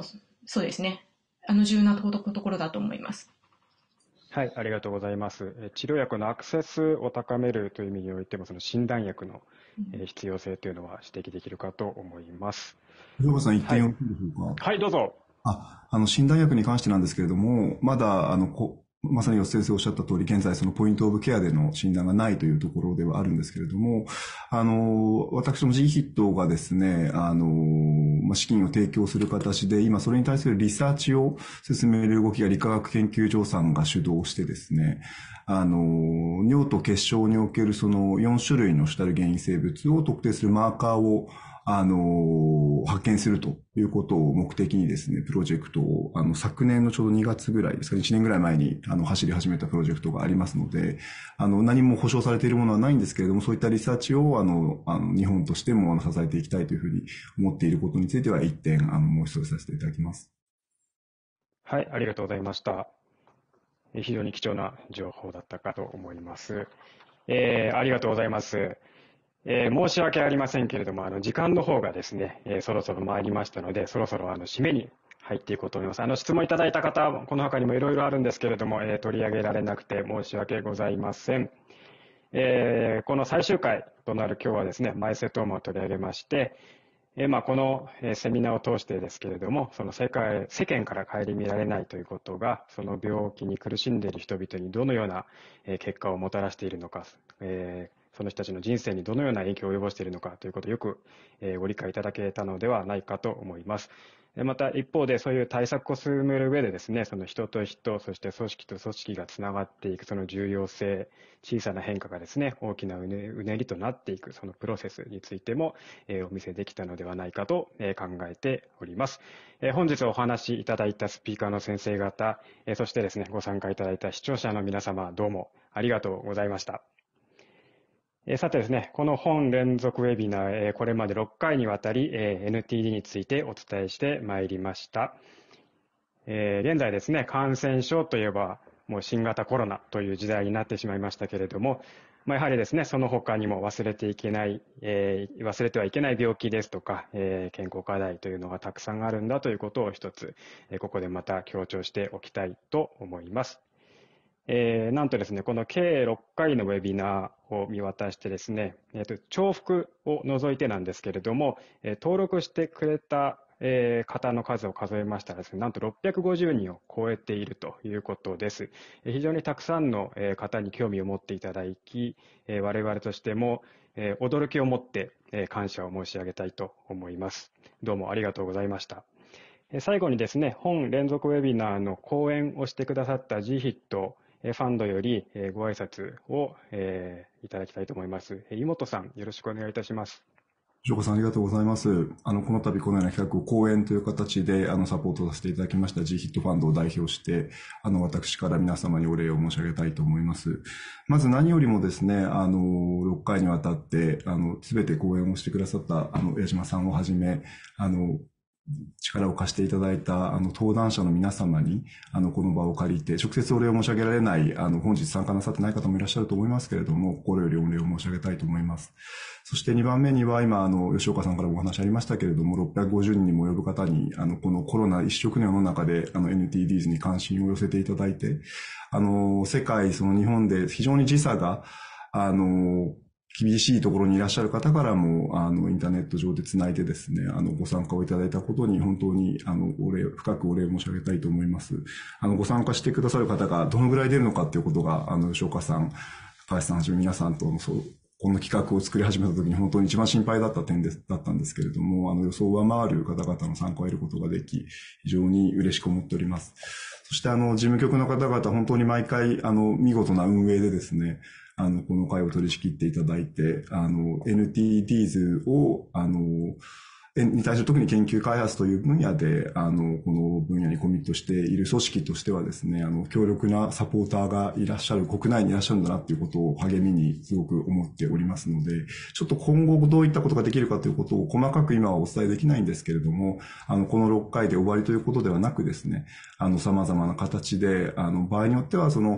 そうですね、あの重要なところだと思います。 はい、ありがとうございます。治療薬のアクセスを高めるという意味においても、その診断薬の必要性というのは指摘できるかと思います。 藤岡さん、一点よろしいでしょうか。 はい、はい、どうぞ。 あ、あの、診断薬に関してなんですけれども、まだ、あの、こまさに先生おっしゃった通り、現在そのポイントオブケアでの診断がないというところではあるんですけれども、あの、私も ジーヒットがですね、あの、まあ、資金を提供する形で、今それに対するリサーチを進める動きが理化学研究所さんが主導してですね、あの、尿と血小におけるそのよん種類の主たる原因生物を特定するマーカーをあの、発見するということを目的にですね、プロジェクトを、あの、昨年のちょうどにがつぐらいですかね、いちねんぐらい前に、あの、走り始めたプロジェクトがありますので、あの、何も保証されているものはないんですけれども、そういったリサーチを、あの、あの日本としても、あの、支えていきたいというふうに思っていることについては、一点、あの、申し添えさせていただきます。 はい、ありがとうございました。非常に貴重な情報だったかと思います。えー、ありがとうございます。えー、申し訳ありませんけれども、あの、時間の方がですね、えー、そろそろ参りましたので、そろそろあの、締めに入っていこうと思います。あの、質問いただいた方、この他にもいろいろあるんですけれども、えー、取り上げられなくて申し訳ございません。えー、この最終回となる今日はですね、マイセトーマを取り上げまして、えー、まあ、このセミナーを通してですけれども、その世界、世間から顧みられないということが、その病気に苦しんでいる人々にどのような結果をもたらしているのか、えーその人たちの人生にどのような影響を及ぼしているのかということをよく、えー、ご理解いただけたのではないかと思います。また一方でそういう対策を進める上でですね、その人と人、そして組織と組織がつながっていくその重要性、小さな変化がですね、大きなうね、うねりとなっていくそのプロセスについても、えー、お見せできたのではないかと、えー、考えております。えー、本日お話しいただいたスピーカーの先生方、えー、そしてですね、ご参加いただいた視聴者の皆様、どうもありがとうございました。さてですね、この本連続ウェビナー、これまでろっかいにわたり エヌティーディー についてお伝えしてまいりました。現在ですね、感染症といえばもう新型コロナという時代になってしまいましたけれども、やはりですね、その他にも忘れていけない、忘れてはいけない病気ですとか、健康課題というのがたくさんあるんだということを一つ、ここでまた強調しておきたいと思います。えー、なんとですね、この計ろっかいのウェビナーを見渡してですね、えーと、重複を除いてなんですけれども、えー、登録してくれた、えー、方の数を数えましたらですね、なんとろっぴゃくごじゅうにんを超えているということです。えー、非常にたくさんの、えー、方に興味を持っていただき、えー、我々としても、えー、驚きを持って、えー、感謝を申し上げたいと思います。どうもありがとうございました。えー、最後にですね、本連続ウェビナーの講演をしてくださった ジーヒットファンドよりご挨拶をいただきたいと思います。井本さん、よろしくお願いいたします。 藤岡さん、ありがとうございます。あの、この度このような企画を講演という形で、あの、サポートさせていただきました ジーヒット ファンドを代表して、あの、私から皆様にお礼を申し上げたいと思います。まず何よりもですね、あの、ろっかいにわたって、あの、すべて講演をしてくださった、あの、矢島さんをはじめ、あの、力を貸していただいたあの登壇者の皆様にあのこの場を借りて直接お礼を申し上げられないあの本日参加なさってない方もいらっしゃると思いますけれども、心よりお礼を申し上げたいと思います。そしてにばんめには今あの吉岡さんからもお話ありましたけれども、ろっぴゃくごじゅうにんにも及ぶ方にあのこのコロナ一色の世の中であの エヌティーディーズ に関心を寄せていただいて、あの世界その日本で非常に時差があの厳しいところにいらっしゃる方からも、あの、インターネット上でつないでですね、あの、ご参加をいただいたことに本当に、あの、お礼、深くお礼を申し上げたいと思います。あの、ご参加してくださる方がどのぐらい出るのかっていうことが、あの、吉岡さん、高橋さんはじめ皆さんとの、そう、この企画を作り始めた時に本当に一番心配だった点です、だったんですけれども、あの、予想を上回る方々の参加を得ることができ、非常に嬉しく思っております。そして、あの、事務局の方々、本当に毎回、あの、見事な運営でですね、あの、この会を取り仕切っていただいて、あの、エヌティーディーズ を、あの、に対して特に研究開発という分野で、あの、この分野にコミットしている組織としてはですね、あの、強力なサポーターがいらっしゃる、国内にいらっしゃるんだなっていうことを励みにすごく思っておりますので、ちょっと今後どういったことができるかということを細かく今はお伝えできないんですけれども、あの、このろっかいで終わりということではなくですね、あの、様々な形で、あの、場合によってはその、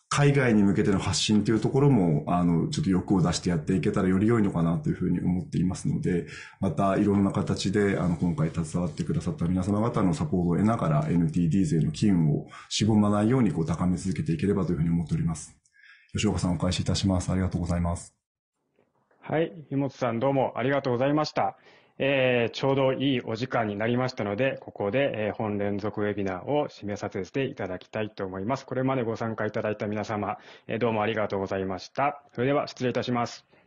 海外に向けての発信というところも、あの、ちょっと欲を出してやっていけたらより良いのかなというふうに思っていますので、またいろんな形で、あの、今回携わってくださった皆様方のサポートを得ながら エヌティーディー 勢の機運をしぼまないようにこう高め続けていければというふうに思っております。吉岡さんお返しいたします。ありがとうございます。 はい。湯本さんどうもありがとうございました。えー、ちょうどいいお時間になりましたので、ここで、えー、本連続ウェビナーを締めさせていただきたいと思います。これまでご参加いただいた皆様、えー、どうもありがとうございました。それでは失礼いたします。